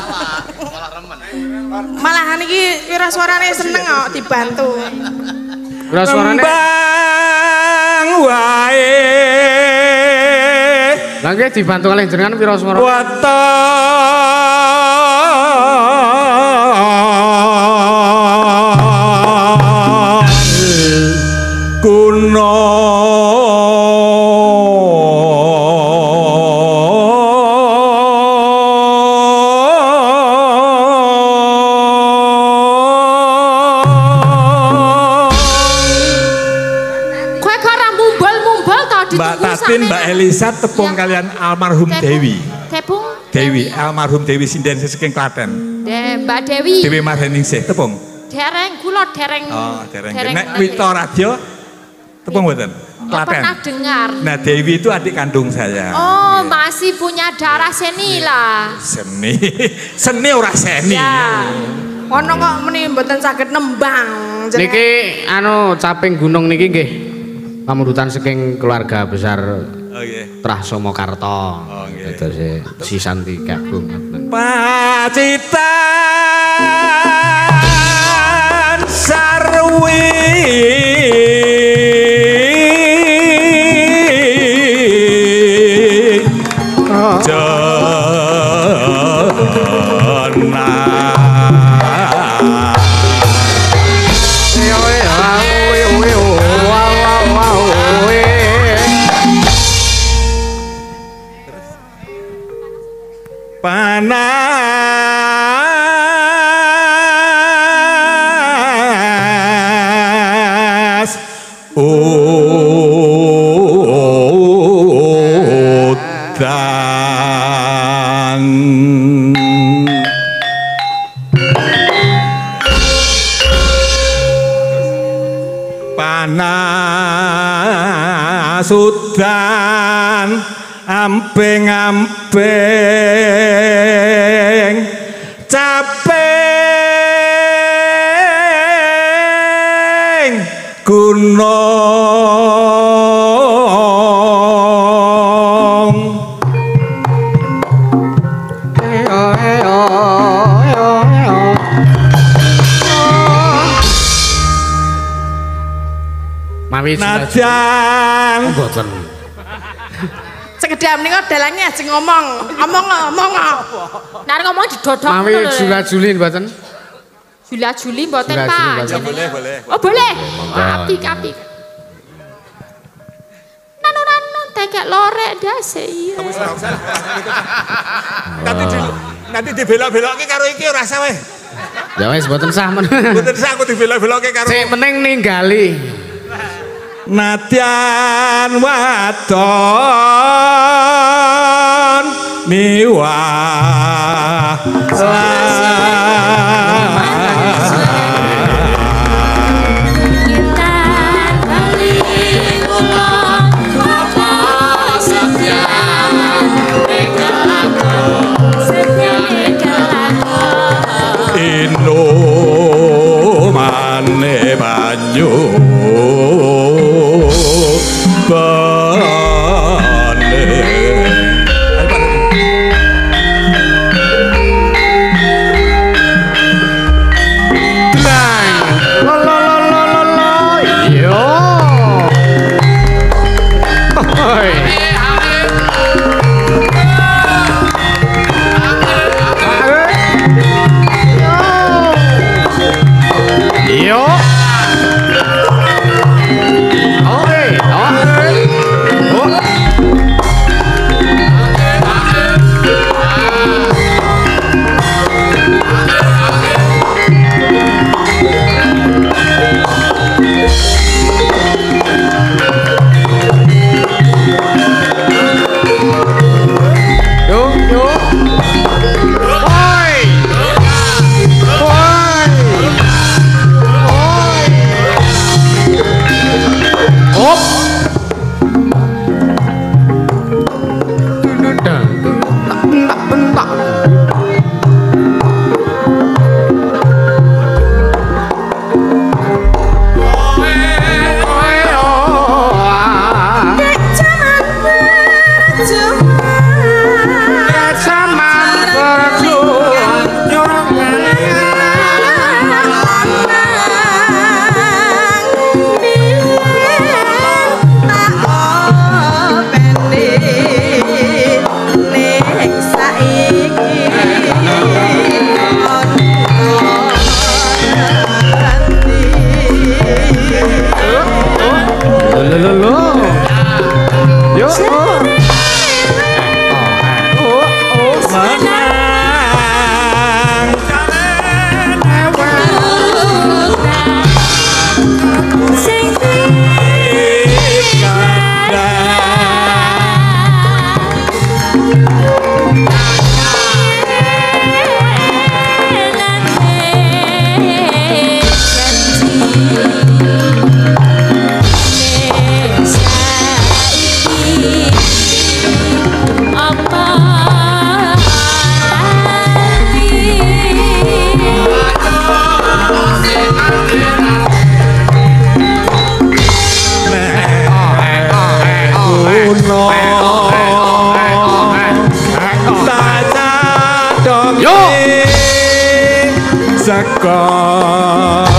Malahan iki wiro suarane seneng kok dibantu. Wiro suarane bang wae. Lah nggih dibantu kalih jenengan wiro suara. Kuno kowe kok ora mumbul-mumbul to ditunggu Mbak Tatin, Mbak Elisa tepung ya. Kalian almarhum Tepung. Dewi. Tepung Dewi, almarhum Dewi Sinden saking Klaten. De, Mbak Dewi. Dewi Marheningsih tepung. Dereng kula dereng. Oh, dereng. Nek Wito Radio tepung mboten? Klaten. Pernah dengar. Nah, Dewi itu adik kandung saya. Oh, masih punya darah seni lah. Seni. Seni ora seni. Ya. Ono kok meni mboten saged nembang. Niki anu caping gunung niki nggih pamundutan saking keluarga besar Oh nggih. Trah Somokarto. Oh nggih. Terus si Santi Kagung. Pacitan sarwi panas udan panas udan amping-amping caping gunung Mawi najan mboten. Sekedap nika dalange aja ngomong, ngomong ngomong. Nah ngomong didodok Mawi Jula-juli mboten. Jula-juli mboten Jula-juli Pak. mboten. Jenenge. boleh boleh Oh boleh. Apik apik. Nanu nanu tekek lorek dase iya. nanti di nanti dibelok-belokke karo iki ora usah weh Ya wis mboten sah men. mboten usah aku dibelok-belokke karo Sing penting ninggali. nadyan wadon miwah Ino mane banyu bane Tenang lo lo lo lo lo lo yo Oi Yo. Oke, oke. Oh. Yo, yo. Oi. Hop. Bentak. Lo lo yo oh oh menang sing Sekor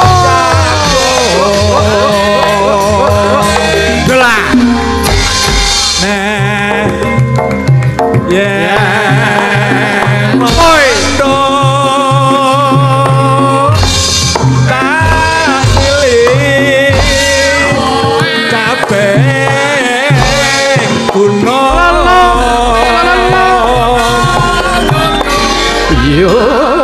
Delah Nah Yeah Oi Do Tak pilih Kabeh Kuno Yo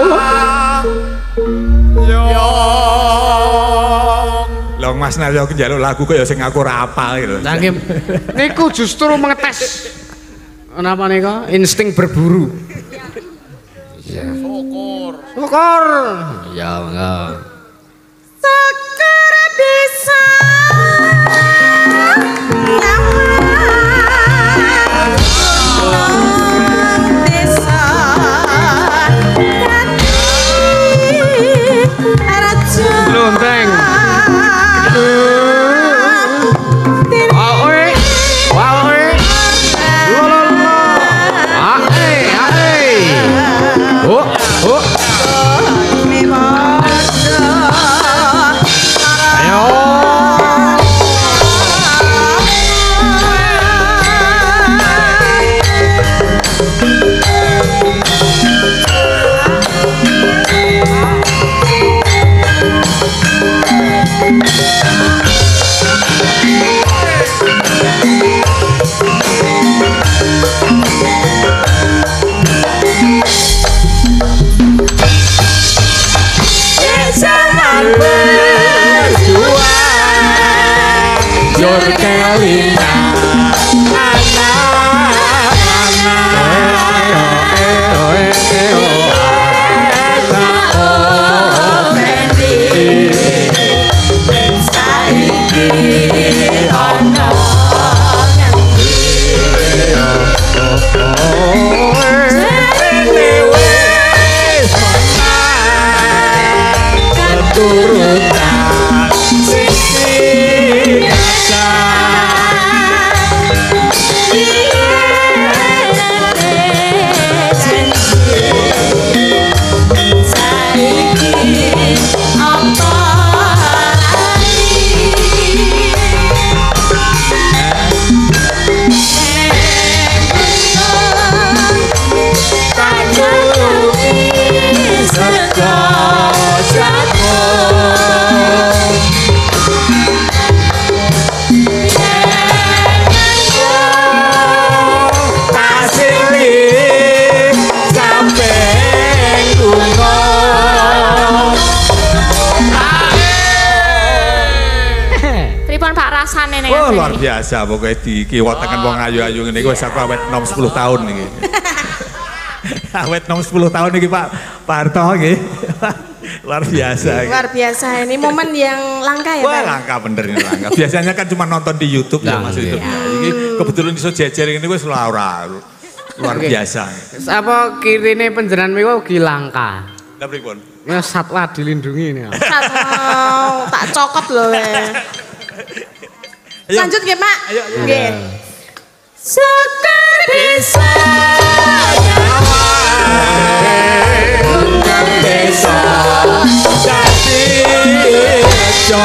Mas Naryo njaluk lagu kok ya sing aku ora apal gitu. Saking niku justru mengetes napa nika insting berburu. Iya. Syukur. Syukur. Ya enggak. Syukur bisa Lonteng. luar biasa pokoknya dikiwataken wong ayu-ayu ngene iki wis aku awet enam sepuluh tahun iki. Awet enam sepuluh tahun iki Pak Pak Harto nggih. Luar biasa. Luar biasa ini momen yang langka ya, Pak. Wah, langka bener ini langka. Biasanya kan cuma nonton di YouTube ya Mas YouTube. Iki kebetulan iso jejer ngene wis ora luar biasa. Apa kirine panjenengan niku ugi langka? Lah pripun? Ya satwa dilindungi ini. Satwa tak cokot lho we. Lanjut nggih, Pak. Nggih. Sekar desa desa dadi rejo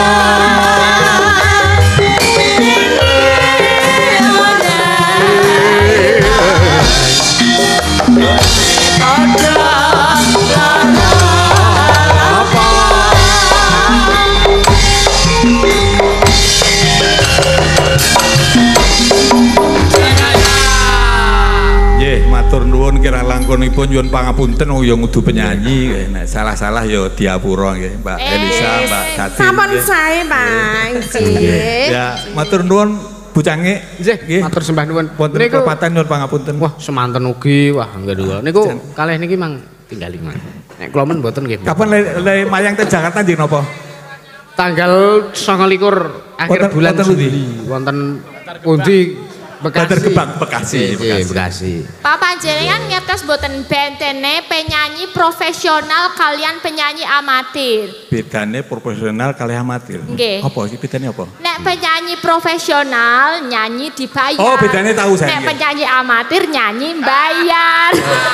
matur nuwun kirang langkunipun nyuwun pangapunten wong ya ngudu penyanyi nek salah-salah ya diapura nggih Mbak Elisa Mbak Tati sampun sae Pak nggih ya matur nuwun Bu Cange nggih matur sembah nuwun wonten kepatan nyuwun pangapunten wah semanten ugi wah nggih niku kalih niki mang tinggali mang nek kula men mboten nggih kapan le mayang teng Jakarta nggih napa tanggal sanga likur akhir bulan Juli wonten pundi Bekasi. Gebang, Bekasi, Bekasi. Bekasi. Pak panjenengan ngertos boten bentene penyanyi profesional kalian penyanyi amatir. Bedane profesional kali amatir. Nggih. Apa sih bedane apa? Nek penyanyi profesional nyanyi dibayar. Oh, bedane tahu saya. Nek penyanyi amatir nyanyi bayar.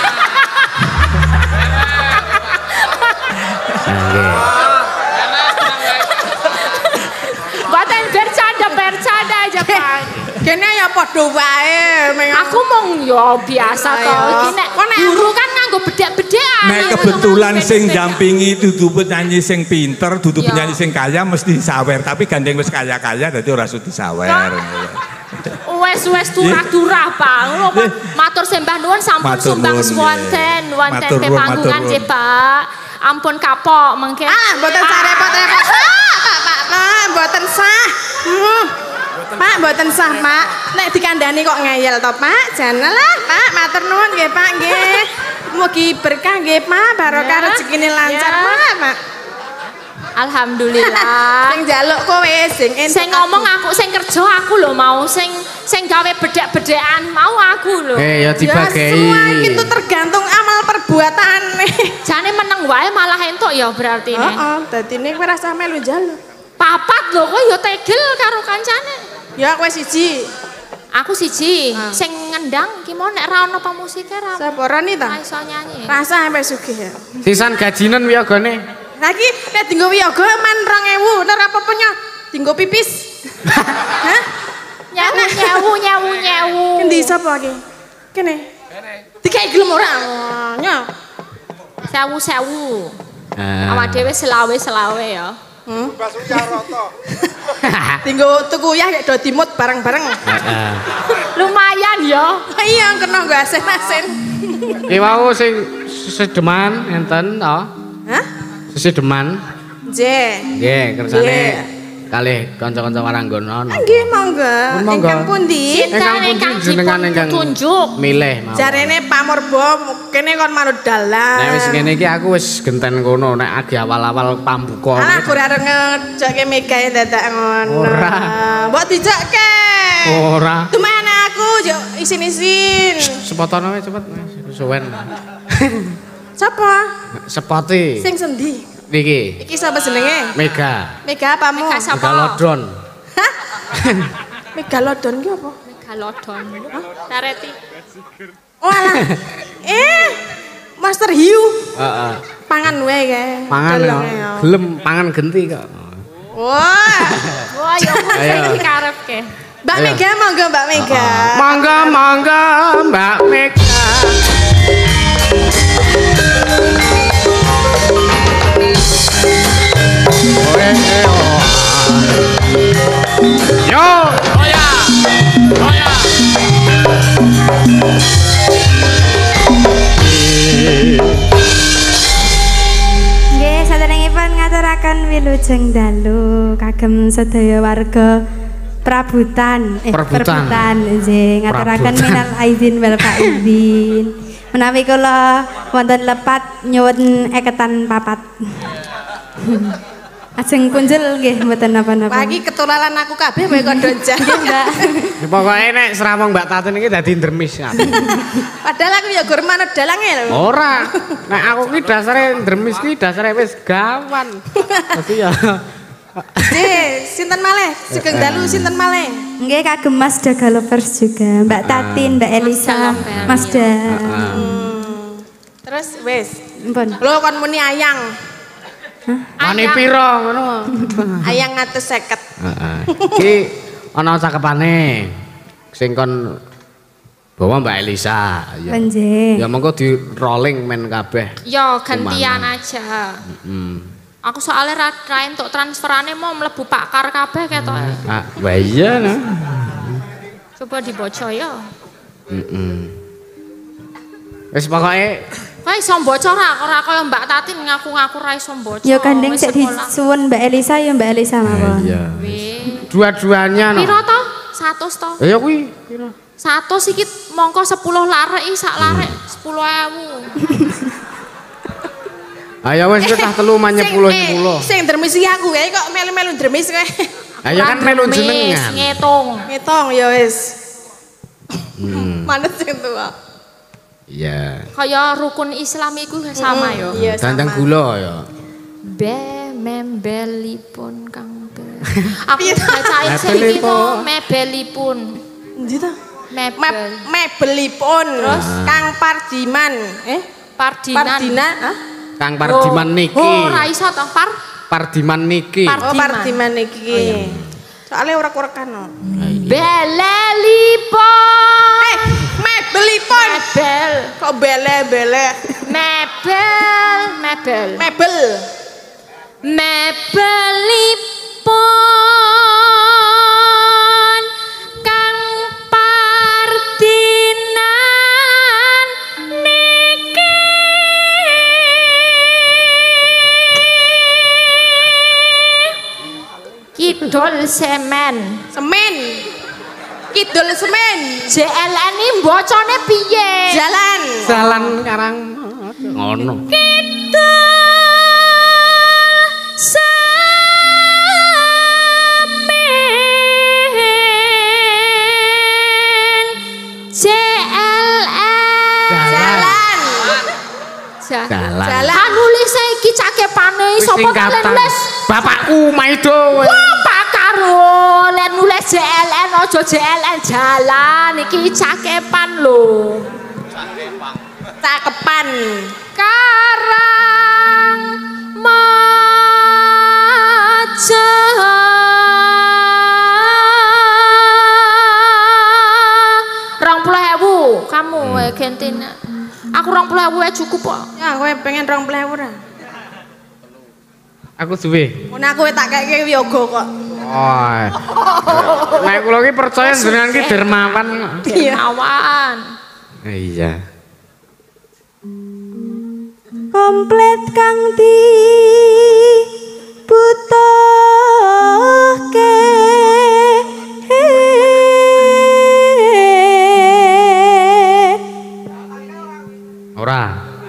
Boten bercanda bercanda aja Pak. Kene ya padha wae. Aku mong ya biasa kok. Iki nek guru kan nganggo bedhek-bedhekan. Nek kebetulan sing dampingi dudu penyanyi sing pinter, dudu penyanyi sing kaya mesti sawer, tapi gandeng wis kaya-kaya dadi ora usah disawer. Wes-wes turah-turah, Pak. Matur sembah nuwun sampun sumbang wonten wonten pepanggungan nggih, Pak. Ampun kapok mengke. Ah, mboten sah repot-repot. Pak, Pak, Pak, mboten sah. Pak, mboten sah, Pak. Nek dikandani kok ngeyel to, Pak? Janalah, Pak. Matur nuwun nggih, Pak, nggih. Mugi berkah nggih, Pak. Barokah rezekine lancar, Pak, Pak. Alhamdulillah. Sing njaluk kowe sing entuk. Sing ngomong aku, sing kerja aku lho mau, sing sing gawe bedhek-bedhekan mau aku lho. Eh, ya dibagi. Ya, semua itu tergantung amal perbuatane. Jane meneng wae malah entuk ya berarti ne. Heeh, dadine kowe rasa melu njaluk. Papat lho kowe ya tegel karo kancane. Ya kowe siji. Aku siji, ah. Sing ngendang ki mau nek ra ono pemusike ra. Saporani ta? Ra iso nyanyi. Rasa sampe sugih ya. Sisan gajinen wiyagane. Lagi nek dinggo wiyaga man rong ewu, nek apa-apa nya dinggo pipis. Hah? Nyewu nyewu nyewu nyewu. Kendi sapa iki? Kene. Kene. Dikai gelem ora? Nya. Sewu-sewu. Awak dhewe selawe-selawe ya. Hmm. Tinggo tuku ya do dimut bareng-bareng. Heeh. Lumayan ya. Iya kena nggo asen-asen. Ki wau sing sedeman enten to. Hah? Sedeman. Nggih. Nggih, kersane kalih kanca-kanca waranggono. Nggih, monggo. Ingkang pundi? Ingkang pundi jenengan ingkang tunjuk milih mawon. Jarene Pak Murbo kene kon manut dalan. Nek wis ngene iki aku wis genten kono nek agi awal-awal pambuka. Alah aku ora ngejokke megae dadak ngono. Ora. Mbok dijokke. Ora. Tumane aku yo isin-isin. Sepotono wae cepet suwen. Sapa? Sepoti. Sing sendi? Niki. Iki sapa jenenge? Mega. Mega apamu? Mega sapa? Megalodon. Hah? Megalodon ki apa? Megalodon. Tareti. Oh alah. Eh, Master Hiu. Heeh. Pangan wae kae. Pangan ya. Gelem pangan genti kok. Wah. Wah, ya sing dikarepke. Mbak Mega monggo Mbak Mega. Monggo monggo Mbak Mega. Yo, oya, oya. Nggih, saderengipun ngaturaken wilujeng dalu kagem sedaya warga Prabutan, eh Perbutan. perbutan, nggih ngaturaken minal aidin wal faizin. Menawi kula wonten lepat nyuwun eketan papat. Ajeng kunjul nggih mboten napa-napa. Pagi ketularan aku kabeh kowe kok donjang. Mbak. Pokoke nek seramong Mbak Tatin iki dadi ndremis. Padahal aku ya gur manut dalange lho. Ora. Nek aku ki dasare ndremis ki dasare wis gawan. Dadi ya Nggih, sinten malih? Sugeng dalu sinten malih? Nggih kagem Mas Daga Lovers juga, Mbak Tatin, Mbak Elisa, Mas Da. Terus wis. Mpun. Lho kon muni ayang. Mani piro ngono. Ayang ngatus seket. Heeh. Iki ana cakepane. Sing kon bawa Mbak Elisa. Ya. Nggih. Ya monggo di rolling men kabeh. Yo gantian aja. Heeh. Aku soalnya ra entuk transferane mau mlebu pakar kabeh ketok. Ah, wah iya no. Coba dibaca ya. Heeh. Wis pokoke Kowe iso mbaca ora ora kaya Mbak Tatin ngaku-ngaku ra iso mbaca. Ya gandeng Wis sik sekolah. disuwun Mbak Elisa ya Mbak Elisa mawon. iya. Wih. Dua-duanya no. Piro to? seratus to? Ya kuwi piro? seratus iki mongko sepuluh larek iki sak larek sepuluh ribu. Ayo wis tah telu manyepuluh nyepuluh. Sing ndremis iki aku kae kok melu-melu ndremis kowe. Ayo kan melu jenengan. Ngitung. Ngitung ya wis. Hmm. Manut sing tuwa. Iya. Kaya rukun Islam iku sama ya. Iya Dandang sama. gula ya. Be membelipun Kang Be. Aku bacain sing iki to mebelipun. Endi to? Mebel. Meb mebelipun. Terus Kang Pardiman, eh? Pardinan. Pardinan, hah? Kang Pardiman niki. Oh, ora iso to, Par. Pardiman niki. Par- Oh, Pardiman. Pardiman iki. Soale urek-urekan no. Belelipun. Eh, mebelipun. Mebel. Kok bele-bele? Mebel, mebel. Mebel. Mebelipun Kang Pardinan niki. Kidul semen. Semen. Kidul semen. J L N iki mbacane piye? Jalan. Jalan karang ngono. Semen J L N Jalan. Jalan. Jalan. Ah nulis iki cakepane Wis sapa kok singkatan. nulis? Bapakku Maido. Wah, Pak Karo, lek nulis J L N aja J L N jalan iki cakepan lho. Cakepan. Karang Maja rong puluh ewu kamu hmm. Gentin aku rong puluh ewu cukup kok Ya, kowe pengen rong puluh ewu ora? Aku duwe. Ngono aku tak keke yoga kok. Oh. Nek kula ki percaya jenengan ki dermawan. dermawan. Iya. Komplit kang di butuhke Ora.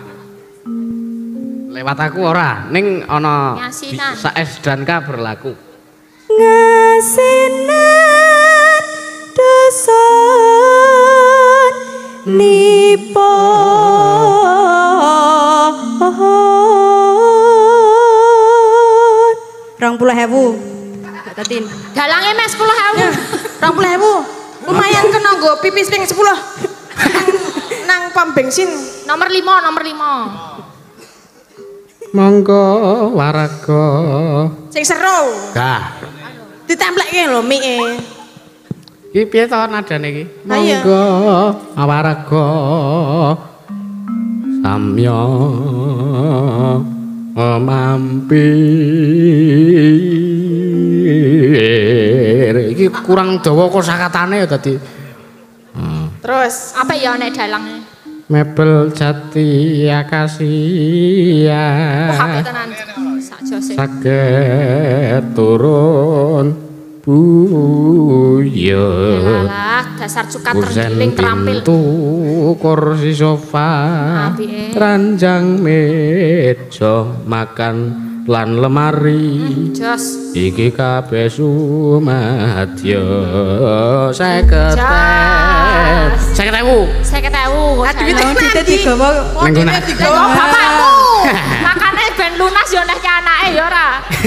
Lewat aku ora, ning ana Nyasinan. S dan K berlaku. ngasinan dosan nipon rong puluh ewu Tatin Dalange mes sepuluh ewu. Rong puluh ewu. Lumayan kena nggo pipis ping sepuluh. Nang pom bensin. Nomor lima, nomor lima. Monggo waraga. Sing seru. Gah. Ditemplekke lho mike. Iki piye to nadane iki? Ha iya. Monggo waraga. Samya mampir. Iki kurang dawa kosakatane ya dadi. Terus Apa ya nek dalange? Mebel jati akasia Oh, apik tenan. Sak jose. saged turun buyut Yalah, dasar cuka tergiling terampil. Kursi sofa, ranjang meja makan lan lemari. Jos. Iki kabeh sumadya seket seket ewu. Seket ewu. Aduh itu nanti digawa. Nengguna. Digawa bapakmu. Makane ben lunas yo nek anake yo ora.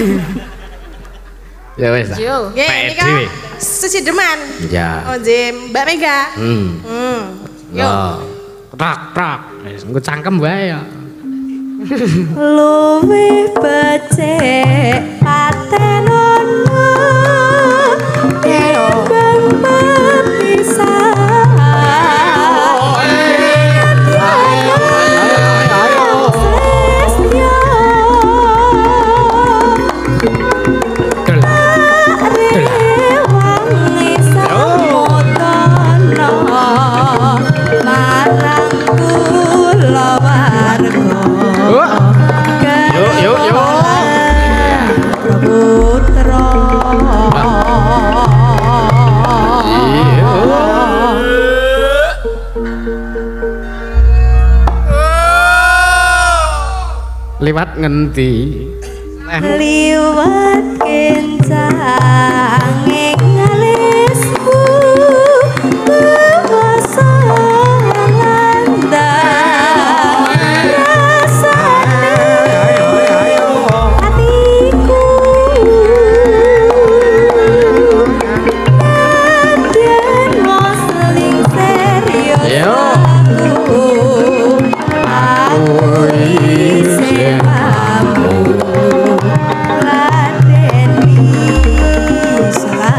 Ya wes. Yo. Nggih, ini kan sesideman. Ya. Oh, Jim, Mbak Mega. Hmm. Hmm. Yo. Trak trak. Wis engko cangkem wae ya. Luwih becik patenono timbang pepisah. Liwat ngendi? Liwat kencang ing alisku kuwasa landang rasane atiku den mosling serius aku aku Raden di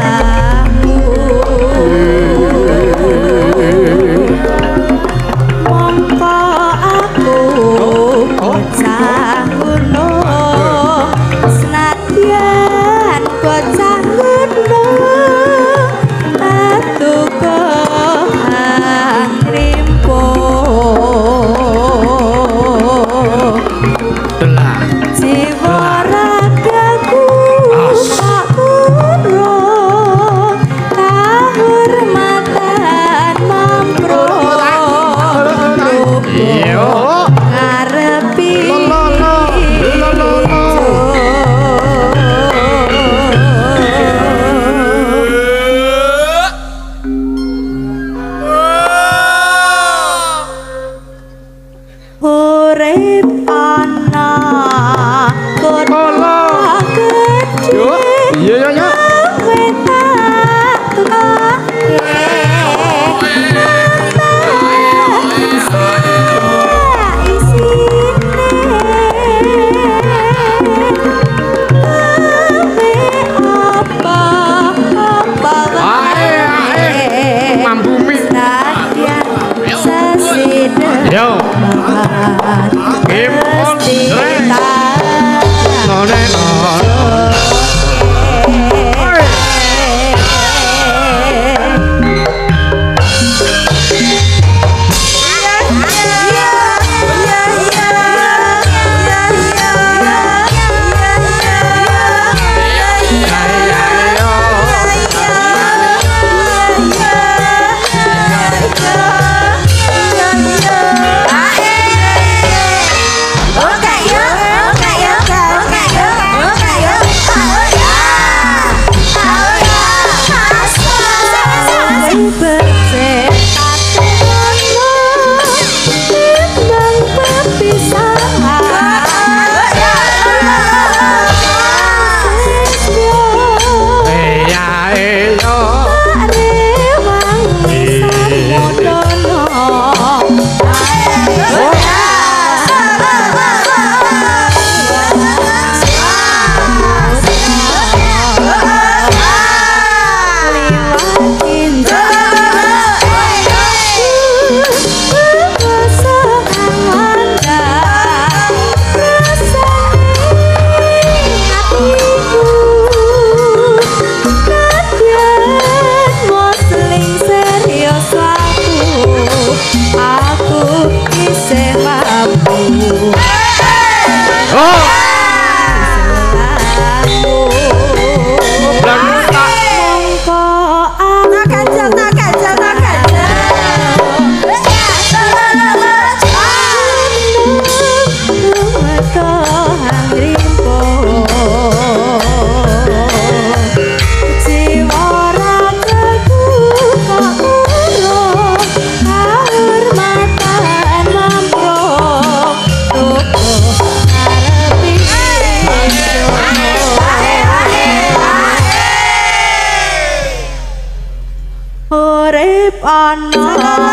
urip ana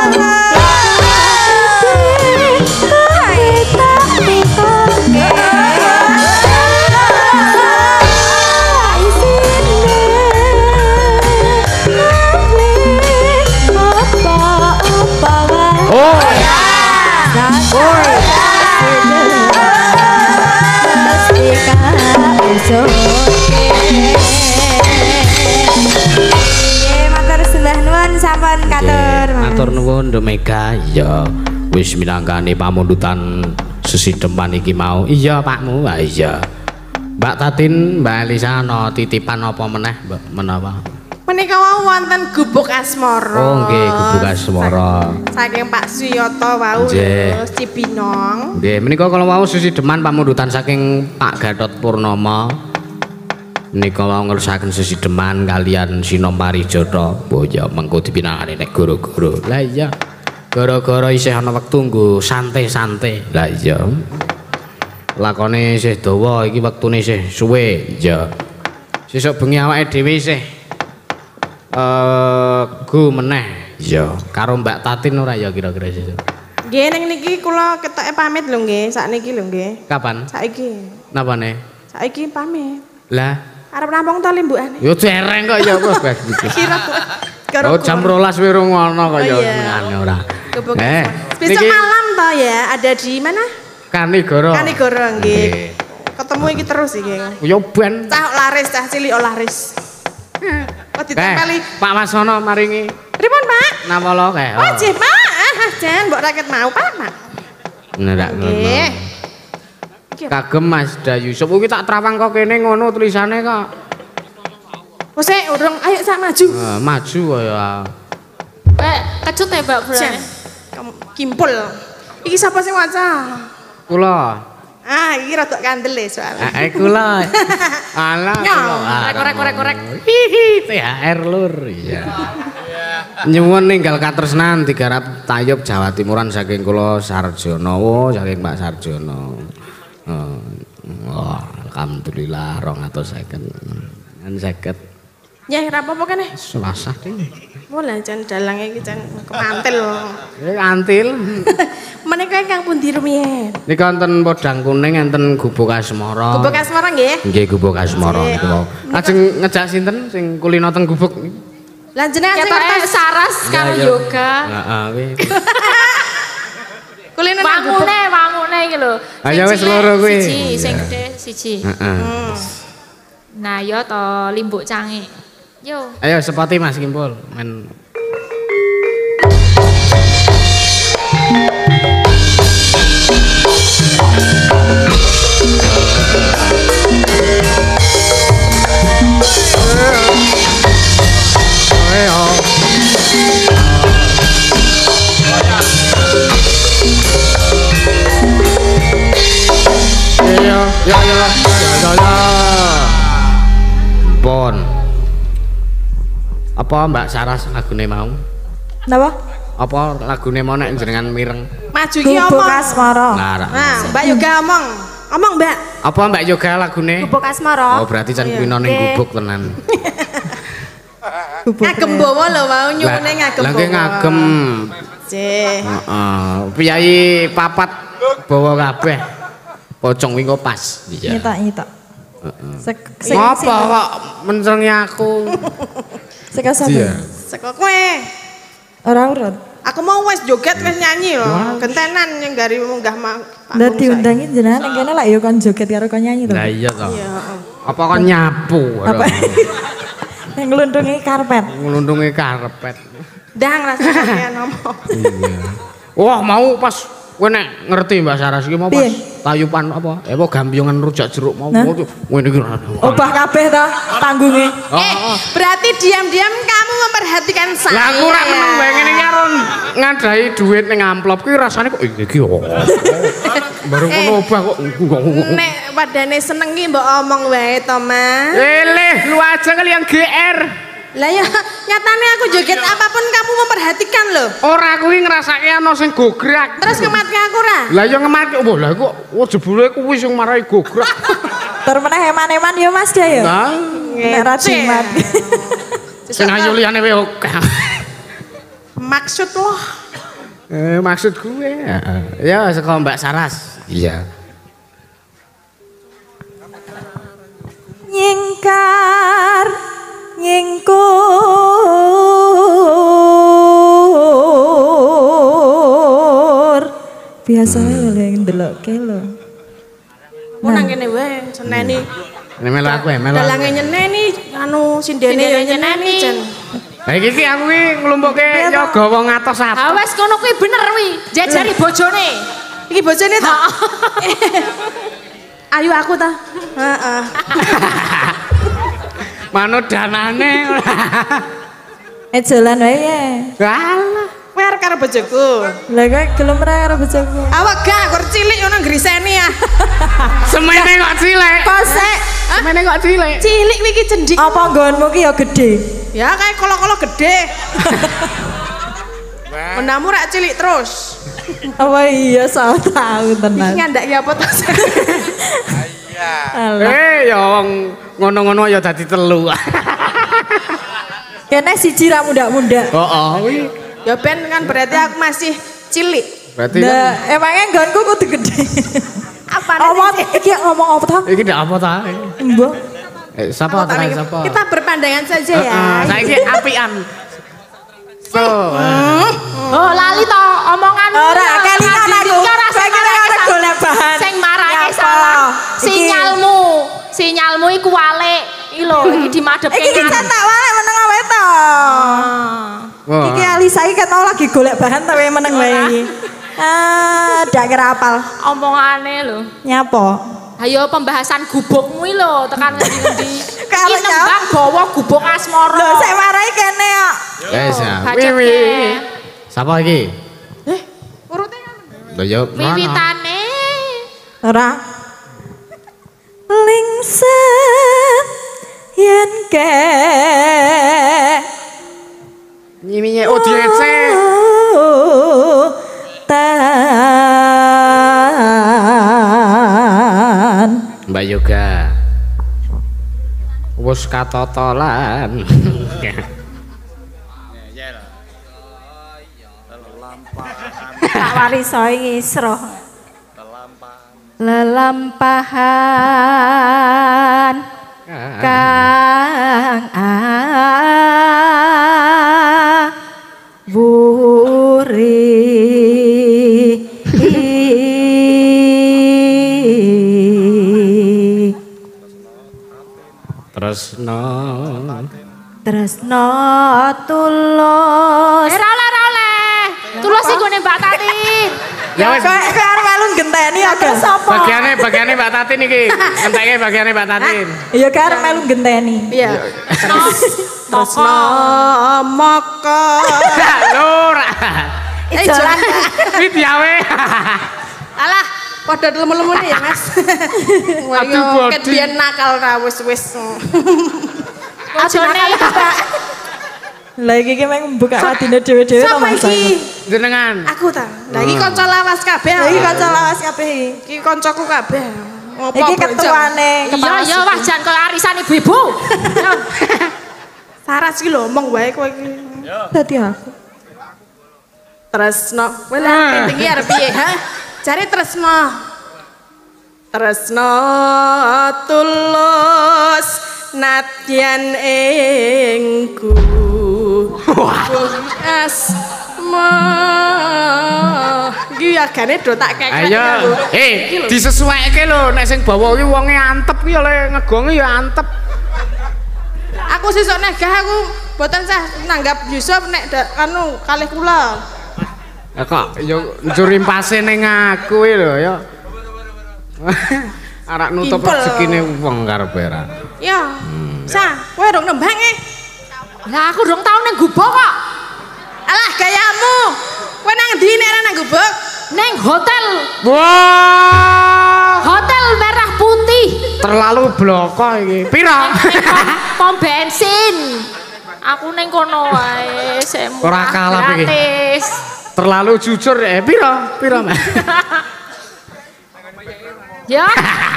Oh ya. Matur nuwun Nduk Mega. Iya, wis minangkane pamundutan sesideman iki mau. Iya, Pakmu. Ah iya. Mbak Tatin, Mbak Elisa ana titipan apa meneh, Mbak? Menapa? Menika wau wonten gubuk asmara. Oh, nggih, gubuk asmara. Saking Pak Suyoto wau lho, Cibinong. Nggih, menika kala wau sesideman pamundutan saking Pak Gatot Purnomo. Menika wau ngerusaken sesideman kalian Sinom Parijata. Oh ya mengko dipinangane nek goro-goro. Lah iya. Gara-gara isih ana wektu nggo santai-santai. Lah iya. Lakone isih dawa iki wektune isih suwe. Iya. Sesuk bengi awake dhewe isih eh go meneh. Iya, karo Mbak Tatin ora ya kira-kira sesuk. Nggih ning niki kula ketoke pamit lho nggih, sakniki lho nggih. Kapan? Saiki. Napane? Saiki pamit. Lah, arep rampung to limbukane. yo cereng kok ya wis wis iki. Kira Oh jam rolas wis ngono kok ya ngene ora. Eh, besok malam to ya ada di mana? Kanigoro. Kanigoro nggih. Ketemu iki terus iki. Yo ben. Cah laris, cah cilik laris. Kok ditempeli Pak Masono maringi. Pripun, Pak? Napa lo kae? Oh, jeh, Pak. Ah, jan mbok raket mau, Pak, Pak. Ndak ngono. Nggih. Kagem Mas Da Yusuf iki tak trawang kok kene ngono tulisane kok. Wes urung ayo sak maju. Eh, maju kaya. Eh, kecut ya Mbak Bulan. Kimpul. Iki sapa sing waca? Kula. Ah, iki rada kandel e soalnya. Eh, kula. Alah, kula. Korek korek korek. Hihi, T H R lur. Iya. Nyuwun ninggal katresnan digarap Tayub Jawa Timuran saking kula Sarjono, oh, saking Pak Sarjono. Oh, oh, alhamdulillah rong atus seket. Kan seket. Ya, ora apa-apa kene. Selasah ding. Mulai jan dalang iki jan kemantil. Eh, antil. Menika ingkang pundi rumiyin? Nika wonten Podang Kuning enten Gubuk Asmara. Gubuk Asmara nggih? Nggih, Gubuk Asmara niku mau. Lajeng ngejak sinten sing kulino teng gubuk? Lah jenengan sing Ketoke ngertos Saras karo yoga. Heeh, kuwi. kulino nang gubuk. Wangune, wangune iki lho. Ayo wis loro kuwi. Siji, sing gede siji. Heeh. Nah, yo to limbuk cangik. Yo. Ayo sepati Mas Kimpul, men. Ayo. Ayo, ya ya ya ya. Bon. Apa Mbak Saras lagune mau? Napa? Apa lagune mau nek jenengan mireng? Maju iki Gubuk omong. Asmara. Nah, Nah, Mbak Yoga omong. Omong, Mbak. apa Mbak Yoga lagune? Gubuk Asmara. Oh, berarti can kuwi ning gubuk tenan. Ngagem bawa lho mau nyuwune ngagem bawa. Lah nggih ngagem. Jeh. Heeh. Piyai papat bawa kabeh. Pocong wingi pas. Iya. Nyetak-nyetak. Heeh. Ngapa kok mencengi aku? Seka sapa? Seko kowe. Ora urut. Aku mau wis joget wis nyanyi lho. Gentenan yang gari munggah mah. Lah diundangi jenengan nang kene lak ya kon joget karo kon nyanyi to. Lah iya to. Apa kon nyapu? Apa? Yang nglundungi karpet. Nglundungi karpet. Ndang rasane kaya nomo. Iya. Wah, mau pas kowe nek ngerti Mbak Saras iki mau pas tayupan apa? Eh apa gambiongan rujak jeruk mau ngene iki. Obah kabeh to panggunge. Eh, berarti diam-diam kamu memperhatikan saya. Lah aku ora meneng bae ngene iki karo ngadahi duit ning amplop kuwi rasane kok iki kok. Baru ngono obah kok. Nek padane seneng ki mbok omong wae to, Mas. Eleh, lu aja kali yang G R. Lah ya nyatane aku joget apapun kamu memperhatikan loh. Ora kuwi ngrasake ana sing gograk. Terus ngematke aku ora? Lah ya ngematke oh lah kok oh jebule kuwi sing marai gograk. Tur meneh eman-eman ya Mas Dah ya. Lah, Nek ra jimat. sing ayu liyane wae oke. Maksud lo? Eh, maksud gue. Ya, saka Mbak Saras. Iya. Nyingkar nyingkur biasa lho yang ndelokke lho. Mau nang kene wae seneni. Ini melu aku ya, melu. Dalange nyeneni anu sindene ya nyeneni jan. Lah iki aku ki nglumpukke yoga wong atos apa. Ha wis kono kuwi bener kuwi, jajari bojone. Iki bojone ta? Ayo aku ta. Heeh. Manut danane. Eh jalan wae ya. Alah, Kowe arep karo bojoku. Lah kowe gelem ra karo bojoku. Awak gak kur cilik ngono ngriseni ya. semene kok cilik. Kosek. Semene kok cilik. Cilik iki cendik. Apa nggonmu ki ya gede? Ya kayak kolo-kolo gede. Menamu rak cilik terus. Apa iya salah tahu tenan. Iki nyandak ya apa to? Eh, ya wong ngono-ngono ya dadi telu. Kene siji ra muda-muda. Heeh, kuwi. Ya ben kan berarti aku masih cilik. Berarti Nah, emangnya nggonku kudu gede. Apa Omong iki ngomong apa ta? iki ndak apa ta? Mbok. Eh, sapa ta sapa? Kita berpandangan saja ya. Heeh, saiki apian. So, Oh, lali to omonganmu. Ora kelingan aku. Saya kira ada golek bahan. Sing marake Nyapa? salah. Iki- Sinyalmu. Sinyalmu iku walik. Iki lho, iki dimadhepke. Iki kan tak wae meneng wae to. wah. Iki Alisa iki ketau lagi golek bahan tapi meneng wae iki. Ah, dak kira apal. Omongane lho. Nyapa? Ayo pembahasan gubukmu iki lho, tekan ngendi-ngendi. Kalau Iki nembang gawa gubuk asmara. Lho sik marai kene kok. Wes ya. Bacotke. Wiwi. Sapa iki? Eh, urute kan. Lho yo. Wiwitane. Ora. Lingsen yen ke Nyiminya O D C. Tan Mbak Yoga. Wes katotolan. tak wariso ngisro. Lelampahan kang buri Tresno. tresno tulus. Eh, ra oleh, ra oleh. Tulus iku nek Mbak Tatin. Ya wes. Kowe kowe arep melu genteni aga sapa? Bagiane bagiane Mbak Tatin iki. Enteke bagiane Mbak Tatin. Ya kowe arep melu genteni. Iya. Tresno moko. Lur. Eh jalan. Kuwi diawe. Alah, padha lemu-lemune ya, Mas. Wah, Aduh, yo bodi. ket biyen nakal ra wis-wis. Ojone Lah iki ki meng buka atine dhewe-dhewe to Siapa Mas. iki? Jenengan. Aku ta. Lah iki kanca lawas kabeh. Iki kanca lawas kabeh iki. Iki kancaku kabeh. Ngopo Iki bojong? ketuane Iya, kepala iya, suku. wah jan kaya arisan ibu-ibu. Saras iki lho omong wae kowe iki. Dadi aku. Tresno. Kowe lah penting arep piye, ha? Jare tresno. Tresno tulus nadyan engku. Asma. Iki agane do tak kekek. Ayo, eh disesuaikke lho nek sing bawa iki wonge antep ki oleh ngegonge ya antep. Aku sesuk negah aku boten sah nanggap Yusuf nek da- anu kalih kula. Ya kok yo njuri pase ning aku iki lho ya. Arak nutup Impel. rezekine wong karepe ra. Ya. Sah, kowe rong nembang e. Lah aku dong tau nang gubuk kok. Alah gayamu. Kowe nang ndi nek ora nang gubuk? Neng hotel, Wah! hotel merah putih. Terlalu bloko iki. Pira? Neng pom, pom bensin. Aku neng kono wae, semu. Ora kalap iki. Gratis. Terlalu jujur eh pira? Pira, Mas? Ya.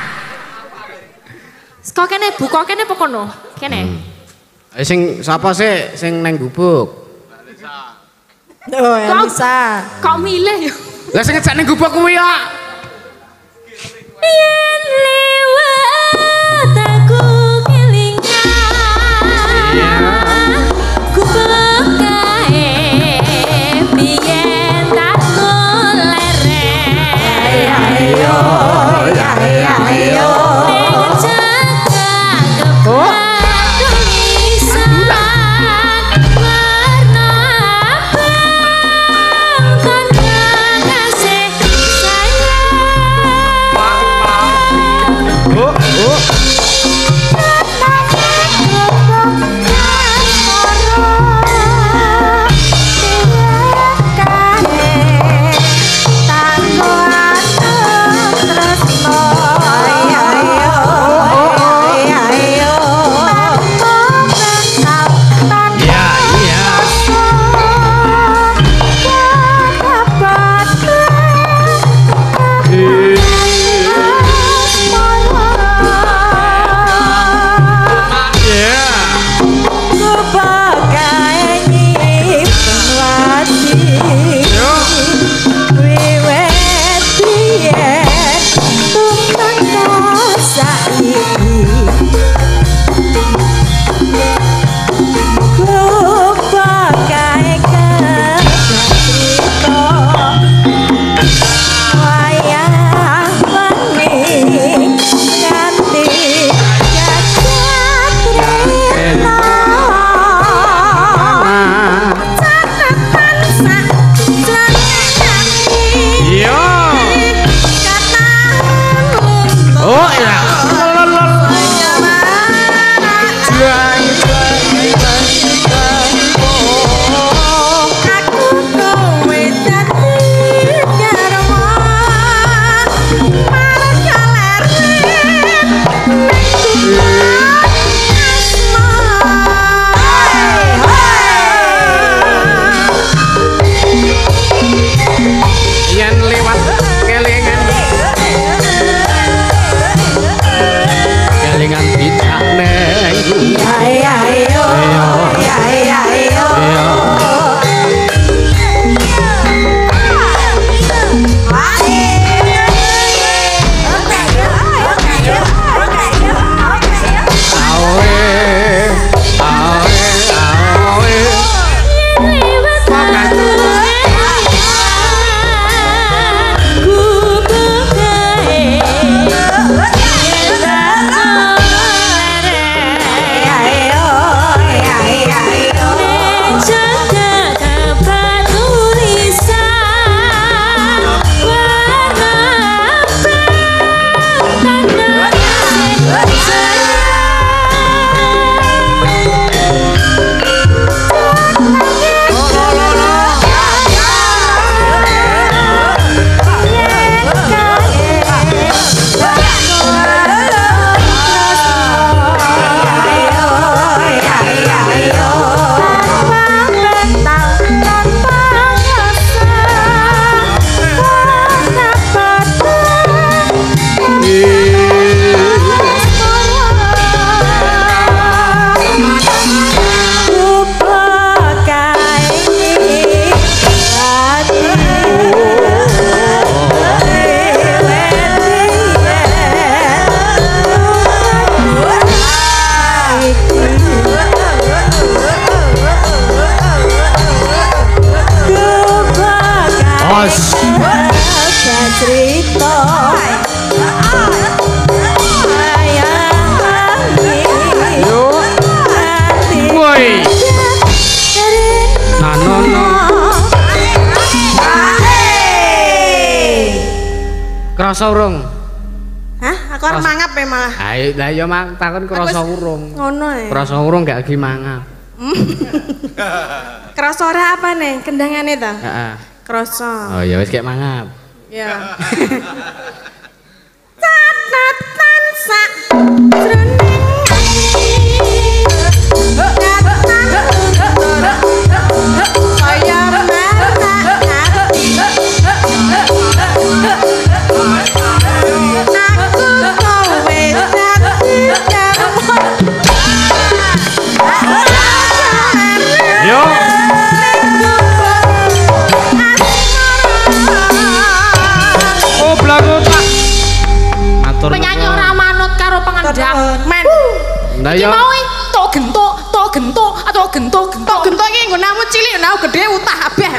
Kok kene buka kene apa kono? Kene. Eh sing sapa sih sing neng gubuk? Oh, Elisa. Kok milih ya? Lah sing ngejak ning gubuk kuwi ya. Yen lewat aku kelingan gubuk kae biyen tak lereng ayo ya ya ayo ning jagat kebak tulisan warna abang kan kasih sayang Oh, oh. Krasa urung? Hah? Aku arep mangap ya malah. Ayo, lah ya mak takon krasa urung. Ngono ya. Krasa urung gak lagi mangap. Krasa ora apa nih? Kendangane ta? Heeh. Krasa. Oh ya wis kayak mangap. Ya. Catatan sak jroning Yo. gede utah kabeh.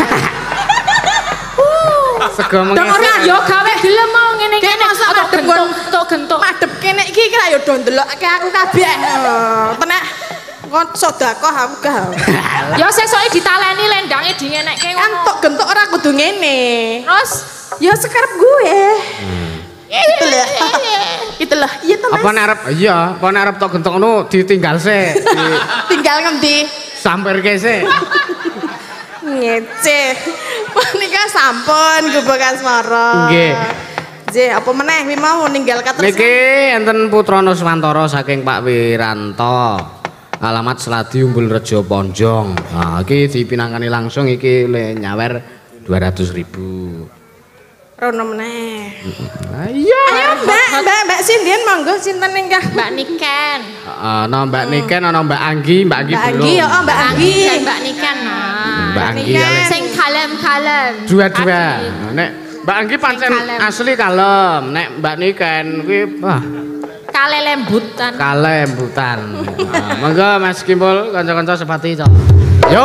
Sego mengesek. Ora yo gawe gelem mau ngene-ngene. Madep tok gentuk. Madep kene iki kira yo do ndelokke aku kabeh. Tenek kon sedekah aku gak. Ya sesoke ditaleni lendange dingenekke ngono. Kan tok gentuk ora kudu ngene. Terus ya sekarep gue. Itu lah. Itu lah. Iya to, Mas. Apa nek arep iya, apa nek arep tok gentuk ngono ditinggal sik. Tinggal ngendi? Sampirke sik. Ngece. Menika sampun gubuk asmara. Nggih. Nggih, apa meneh wi mau ninggal katerus. Niki enten putra Nuswantara saking Pak Wiranto. Alamat Sladi Umbul Rejo Ponjong. Nah, iki dipinangkani langsung iki le nyawer dua ratus ribu. Rono meneh. Iya. Ayo Mbak, Mbak, Mbak Sindian monggo sinten ingkang Mbak Niken. Ana Mbak Niken, ana Mbak Anggi, Mbak Anggi Mbak belum. Anggi ya, oh Mbak Anggi. Dan Mbak Niken. Nah. Mbak Anggi ya. Sing kalem-kalem. Dua-dua. Nek Mbak Anggi pancen kalem. asli kalem, nek Mbak Niken kuwi wah Kale lembutan. kalembutan. Nah, monggo Mas Kimpul kanca-kanca sepati to. Yo.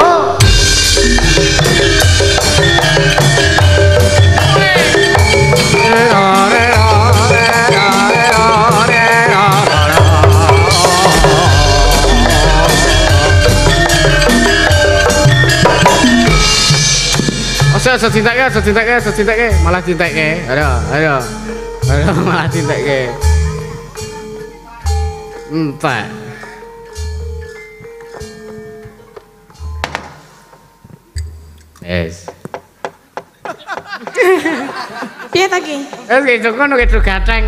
Ojo cinta ke, ojo cinta ke, ojo cinta ke, malah cinta ke. Ayo, ayo, ayo malah cinta ke. Entah. Yes. Piye ta ki? Es ki kono ki gateng.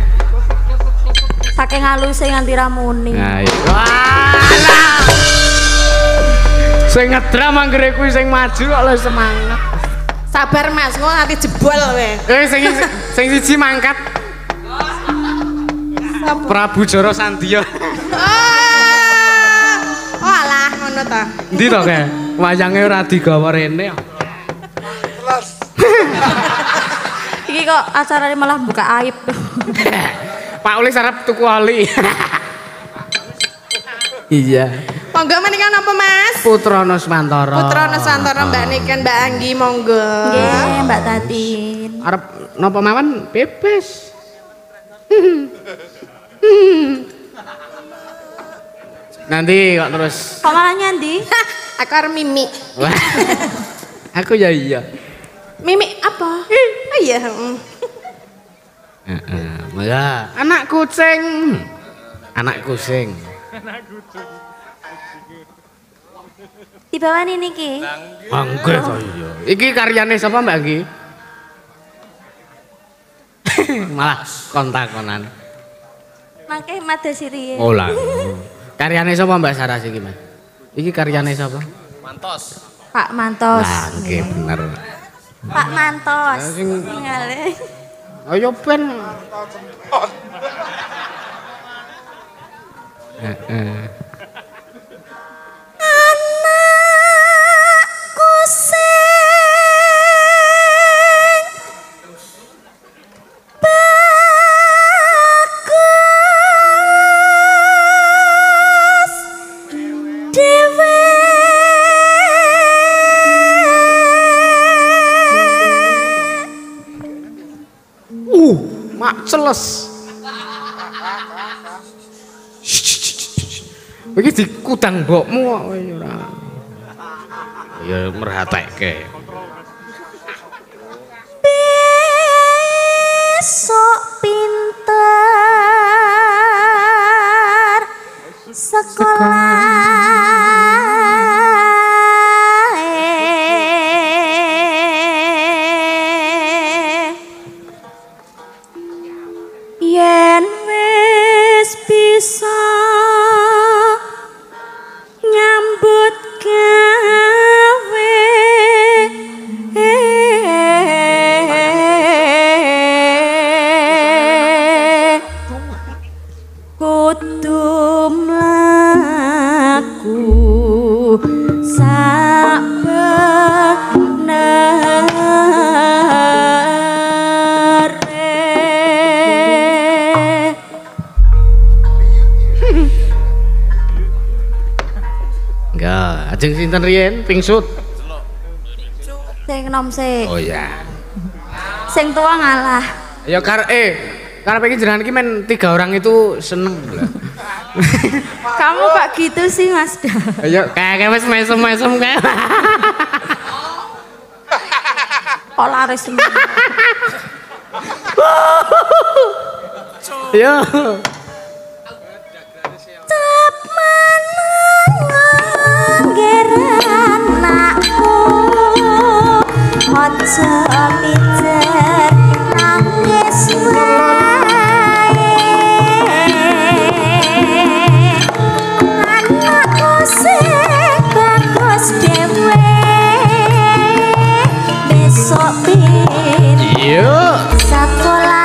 Saking haluse nganti ramuni. Nah, walah. Sing ngedram anggere kuwi sing maju kok lho semangat. Sabar Mas, kok nanti jebol kowe. Eh sing sing siji mangkat. Prabu Jara Sandya. Oh alah ngono ta. Endi to kae? Wayange ora digawa rene. Iki kok acarane malah buka aib. Pak Uli sarep tuku oli. Iya. Monggo menika napa Mas? Putra Nuswantara. Putra Nuswantara Mbak Niken, Mbak Anggi monggo. Nggih, Mbak Tatin. Arep napa mawon bebas. Nanti kok terus. Kok malah nyandi? Aku arep mimik. Wah. Aku ya iya. Mimik apa? Oh iya, heeh. Heeh, malah anak kucing. Anak kucing. Dibawani niki. Mangke to iya. Iki karyane sapa Mbak Anggi? Malah kontak-konan. Mangke mados siri. Oh lah. Karyane sapa Mbak Sarah iki, Mas? Iki karyane sapa? Mantos. Pak Mantos. Nah, nggih bener. Pak Mantos. Nah, sing- Ngale. Ayo ben. Heeh. Anakku sing bagus dewe Uh, mak celes. Iki dikutang mbokmu kok kowe ora. Ya merhatekke. besok pinter sekolah yen wis bisa nyambut gawe kudu mlaku sabenere Enggak, ajeng sinten riyen pingsut. sing nom sik. Oh iya. Sing tua ngalah. Ya kar eh karena pengen jenengan iki men tiga orang itu seneng lah. Kamu kok gitu sih Mas Da? Ayo kayak wis mesem-mesem kayak. Kok laris semua. Yo. Cap menang geranakku ojo pijer nangis wae anakku sing bagus dhewe besok pin Yo. sekolah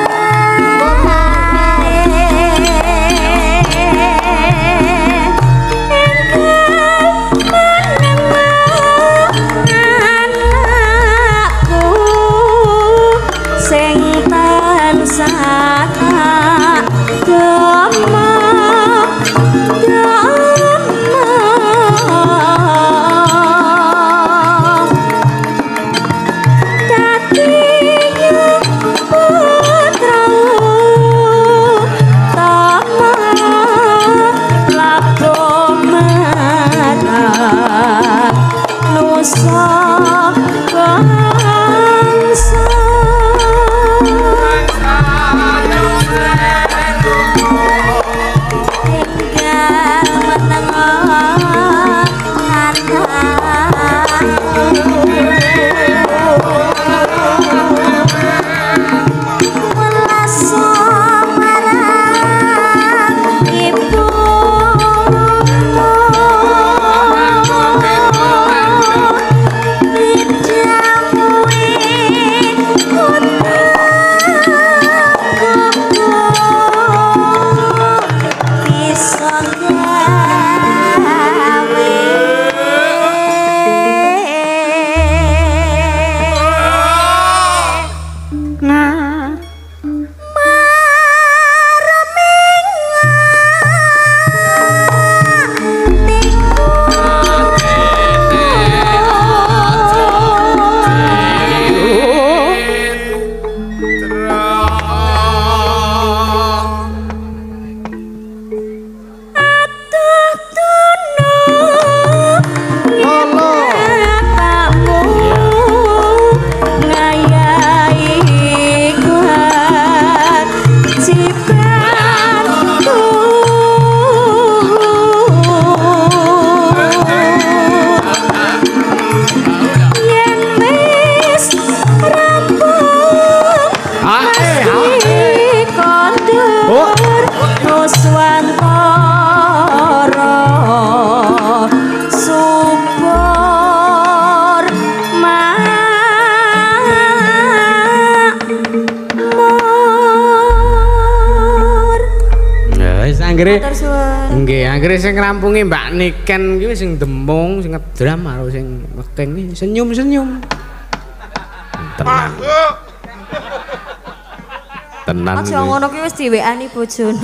Anggere nggih, anggere sing ngrampungi Mbak Niken iki sing demung, sing ngedram karo sing meking iki senyum-senyum. Tenang. Tenang. Aja ngono ki wis diwekani bojone.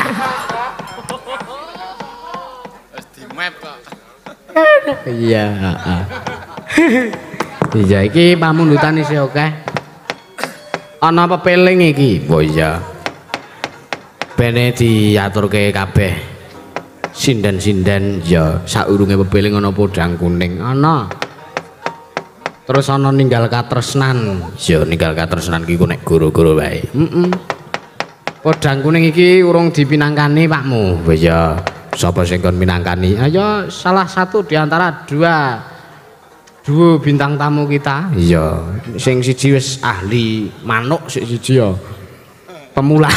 Wis di map kok. Iya, heeh. Iya iki pamundutan isih akeh. Ana pepeling iki. Oh iya. Bene diaturke kabeh sinden-sinden ya saurunge pepeling ana podang kuning ana. Terus ana ninggal katresnan. Ya ninggal katresnan ki ku nek goro-goro wae. Heeh. Podang kuning iki urung dipinangkani Pakmu. Wis ya sapa sing kon minangkani? Ayo salah satu di antara dua dua bintang tamu kita. Iya, sing siji wis ahli manuk, sing siji ya pemula.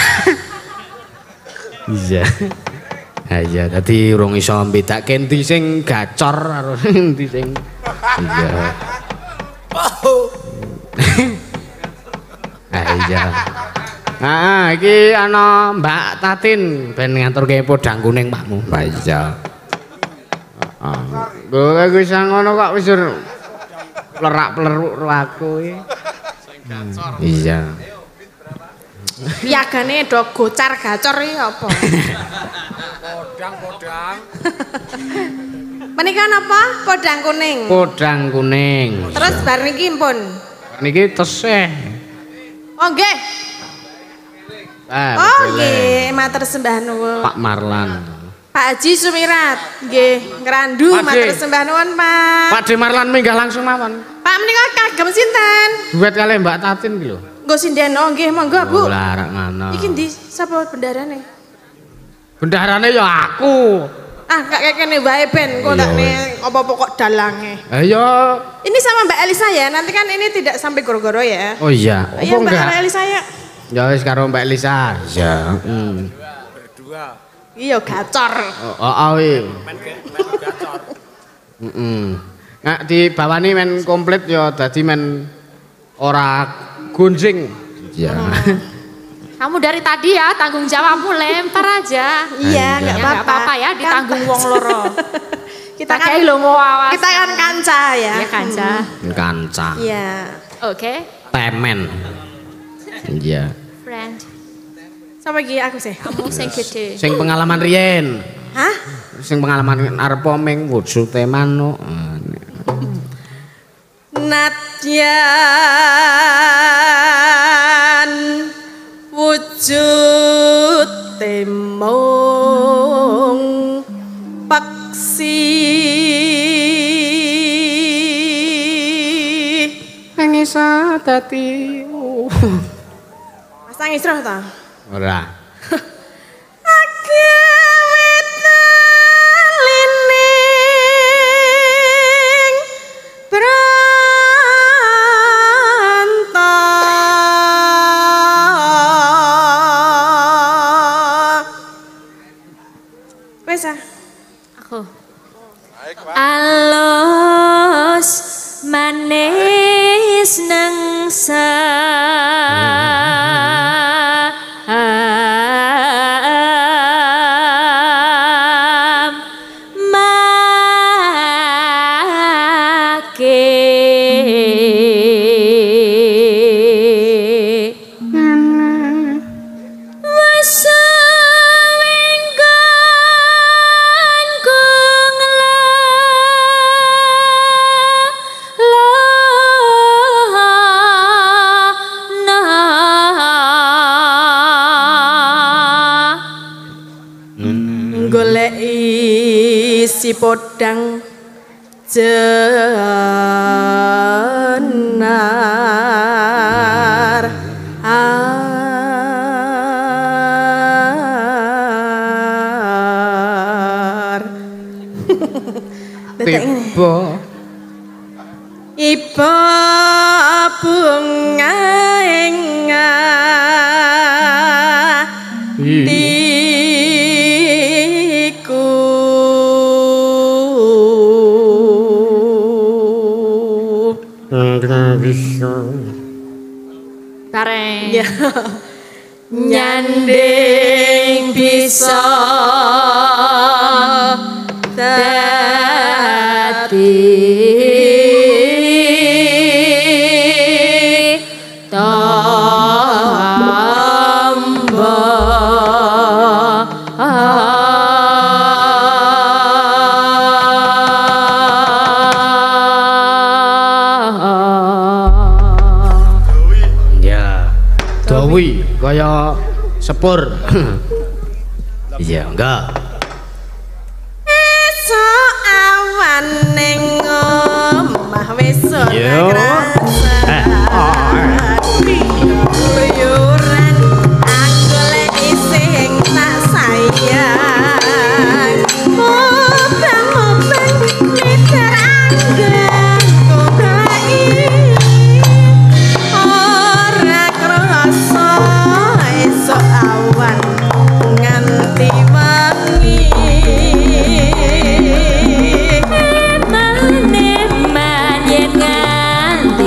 Iya. Ha iya, dadi urung iso mbedake endi sing gacor karo endi sing iya. Ha iya. Ah, iki ana Mbak Tatin ben ngaturke podang kuning Pakmu. Ha iya. Heeh. Lho wis ngono kok wis lerak-pleruk aku iki. Sing gacor. Iya. Piagane do gocar gacor iki apa? Podang-podang. Menika napa? Podang kuning. Podang kuning. Terus bar niki pun. Niki tesih. Oh nggih. Ah, oh nggih, matur sembah nuwun. Pak Marlan. Pak Haji Sumirat, nggih, ngrandu matur sembah nuwun, Pak. Pak De Marlan minggah langsung mawon. Pak menika kagem sinten? Duet kali Mbak Tatin ki lho. Nggo sinden, oh nggih, monggo Bu. Oh, lah rak ngono. Iki ndi sapa bendarane? Bendarane ya aku. Ah, gak kene wae ben kok takne apa-apa kok dalange. Ayo. Ini sama Mbak Elisa ya, nanti kan ini tidak sampai goro-goro ya. Oh iya, apa enggak? Mbak Elisa ya. Ya wis karo Mbak Elisa. Ya. Hmm. Berdua. Iya gacor. Oh, oh wi. Men gacor. Heeh. Nek dibawani men komplit ya dadi men ora gunjing. Ya. Kamu dari tadi ya tanggung jawabmu lempar aja. Iya, enggak apa-apa. apa-apa ya ditanggung wong loro. Kita kan lo mau awas. Kita kan kanca ya. Iya kanca. Kanca. Iya. Oke. Temen. Iya. Friend. Sama iki aku sih. Kamu sing gede. Sing pengalaman riyen. Hah? Sing pengalaman arep ming wujute manuk. Natyan wujud temong paksi ngisa dadi Mas nangis terus ta? Ora. Aku. Alos manis nangsa si podang jenar ar tiba iba bunga engah bareng ya. Nyanding bisa dadi kaya sepur. Iya enggak. Esok awan ning omah wis ora krasa. Luyuran aku lek sing tak sayang. Obang-obang meter anggen kobai. Ora krasa esok awan nganti wengi. Eman-eman yen nganti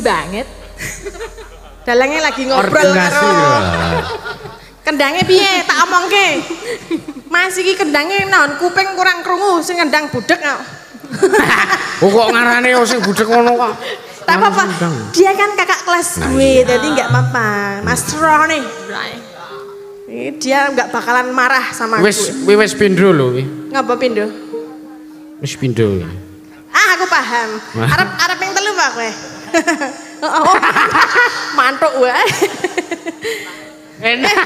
banget. Dalangnya lagi ngobrol karo. Kendangnya piye tak omongke. Mas iki kendangnya naon kuping kurang krungu sing kendang budek kok. Oh kok ngarane sing budek ngono kok. Tak apa-apa. Dia kan kakak kelas gue, jadi enggak apa-apa. Mas Roh nih. Ini dia enggak bakalan marah sama gue. Wis wis pindho lho iki. Ngapa pindho? Wis pindho. Ah aku paham. Arep arep ping telu Pak kowe. Oh. Mantuk wae. Enak.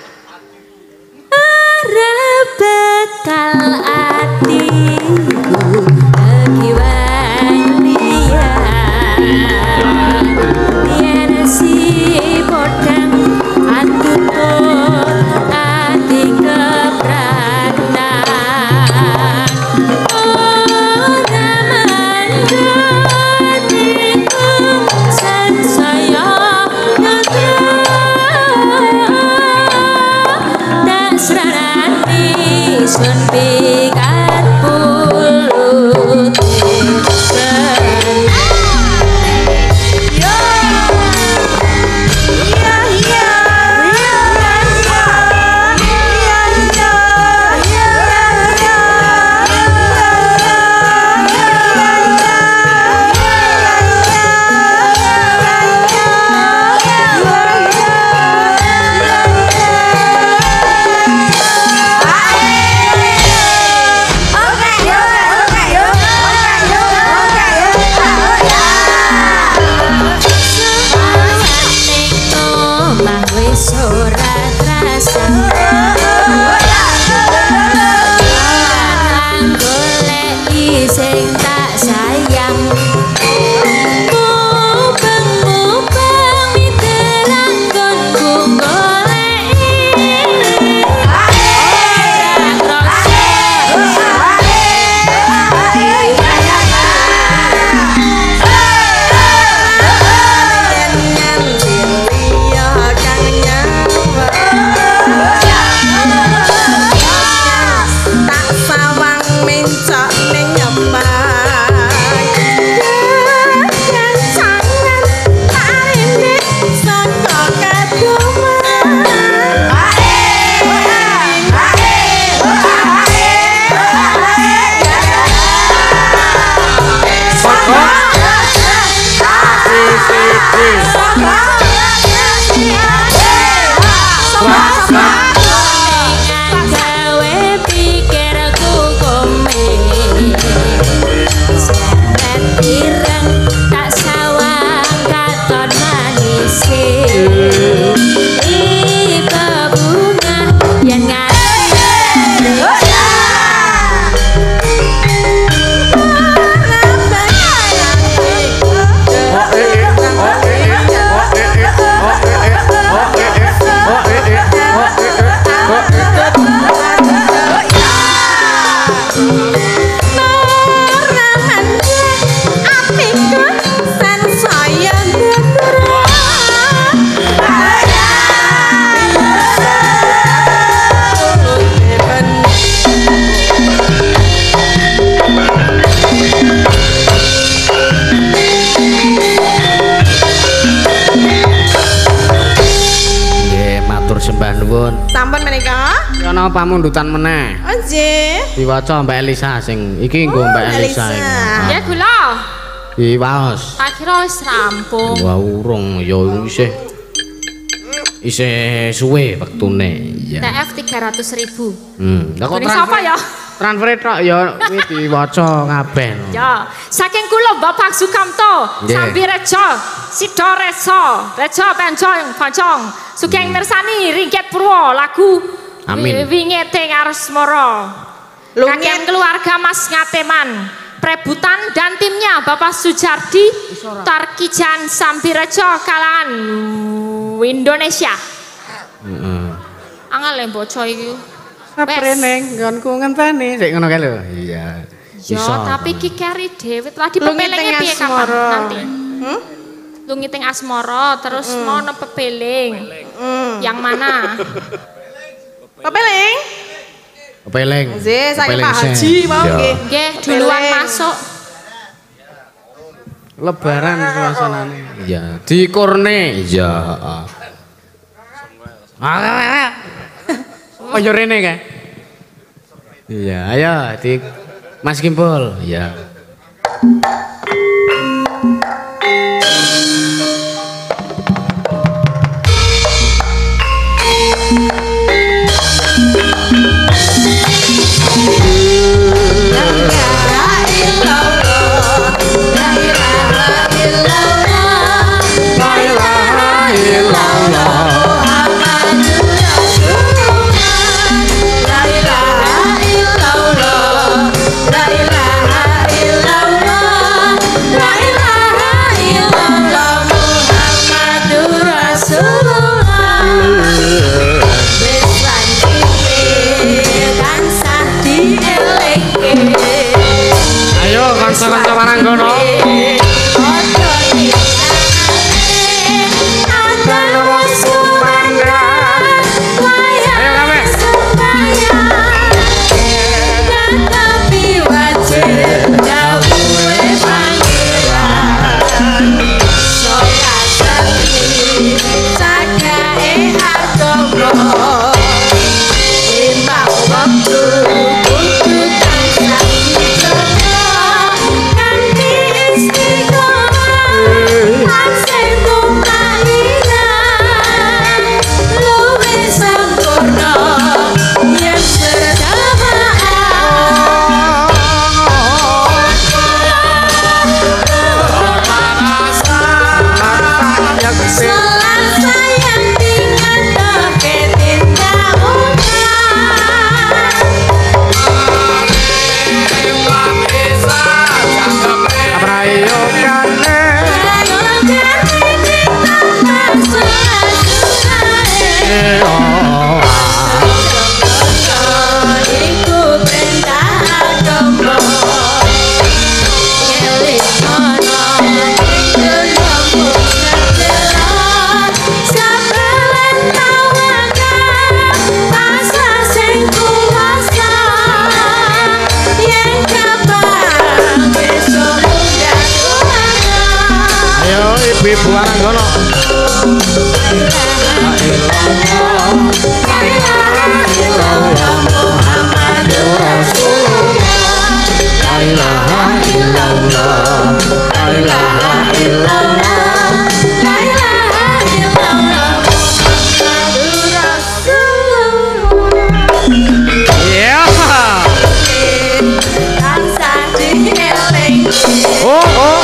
Arep bekal atiku lagi waliya yen si podang antutut ati kepranan ora mandhaniku sansaya sun pikat puluh Sampun menika? Ana pamundutan meneh. Oh nggih. Diwaca Mbak Elisa sing iki nggo Mbak Elisa iki. Ya kula. Diwaos. Tak kira wis rampung. Wah urung ya isih isih suwe wektune. Iya. T F tiga ratus ribu. Hmm. Lah kok sapa ya? Transfer tok ya kuwi diwaca kabeh. Ya, saking kula Bapak Sukamto, Sambirejo, Sidoreso, Rejo Pencong, Pancong, sugeng mirsani Ringket Purwo lagu Wingete Ngaresmara. Kakek keluarga Mas Ngateman, Prebutan dan timnya Bapak Sujardi, Tarkijan Sambirejo kalangan Indonesia. Heeh. Angel bocah iki. Sapreneng nggonku ngenteni sik ngono kae lho. Iya. Ya, tapi ki keri dhewe lah dipepelinge piye kapan nanti? Hmm? Lungiting asmara terus mm. mau nepepeling. Mm. Yang mana? Pepeling? Pepeling. Nggih, saya Pak Haji mau nggih. Nggih, duluan masuk. Lebaran suasanane. Iya, dikurne. Iya, heeh. Ah. Koyo rene kae. Iya, ayo di Mas Kimpul. Iya. Kanca-kanca Maranggono. Ibu Maranggono. Oh oh.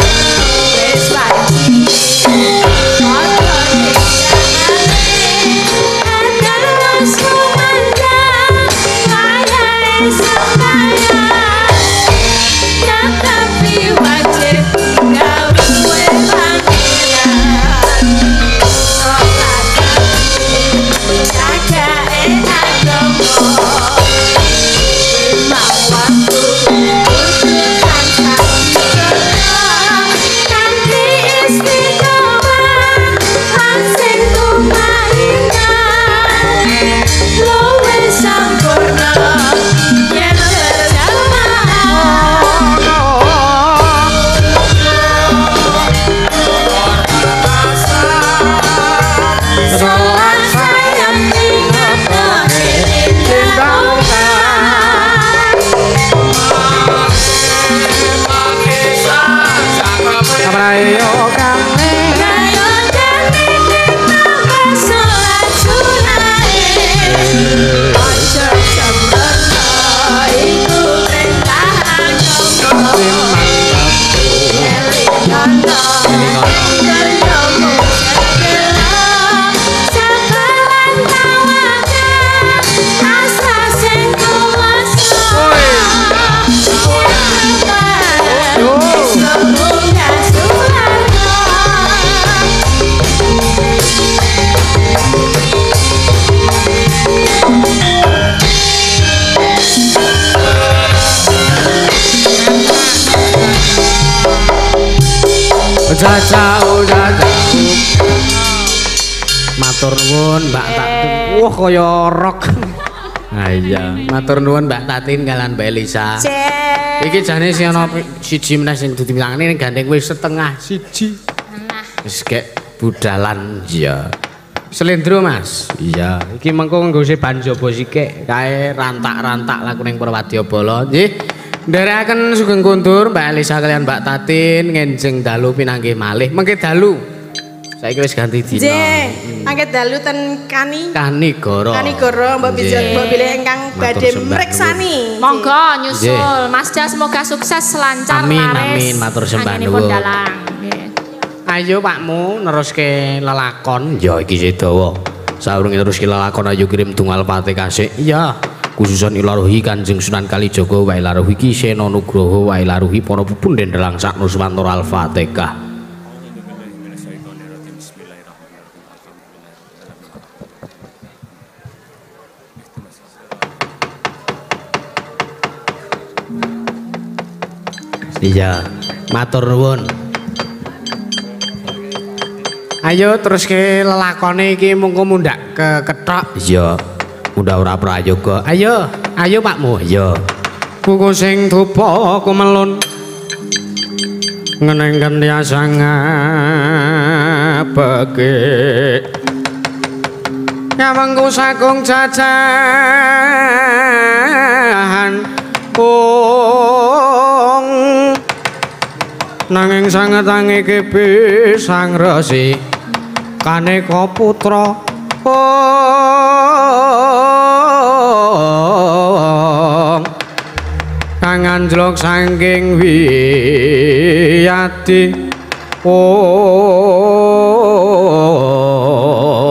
Jajau jajau. Matur nuwun Mbak Tatin. Wah kaya rock. Ah iya, matur nuwun Mbak Tatin kalian Mbak Elisa. Iki jane sing ana siji meneh sing dudu pitangane gandeng wis setengah siji. Nah. Wis gek budalan iya. Slendro Mas. Iya, iki mengko nggo se banjaba sikik kae rantak-rantak laku ning Purwadyabala. Nggih. Nderekaken sugeng kundur Mbak Elisa kalian Mbak Tatin ngenjeng dalu pinanggih malih. Mengke dalu. Saiki wis ganti dina. Nggih, angket dalu ten Kani. Kanigara. Kanigara mbok bisa mbok bilih ingkang badhe mreksani. Monggo nyusul. Mas Da semoga sukses lancar amin, laris. Amin, matur sembah nuwun. Ayo Pakmu neruske lelakon. Ya iki sih dawa. Saurunge neruske lelakon ayo kirim tunggal pate kasih. Iya. Khususan ilaruhi Kanjeng Sunan Kalijaga wa ilaruhi Ki Sena Nugroho wa ilaruhi para pupunden delang sak Nuswantara Al-Fatihah. Iya, matur nuwun. Ayo terus ke lelakone iki mungko mundak ke kethok. Iya. Mundak ora prayoga. Ayo, ayo Pakmu. Iya. Kuku sing dupa kumelun. Ngenengken tiasa ngabeke. Nyawengku sakung jajahan. Ong nanging sangetange kepi sang resi kaneka putra ong kang anjlok saking wiyadi ong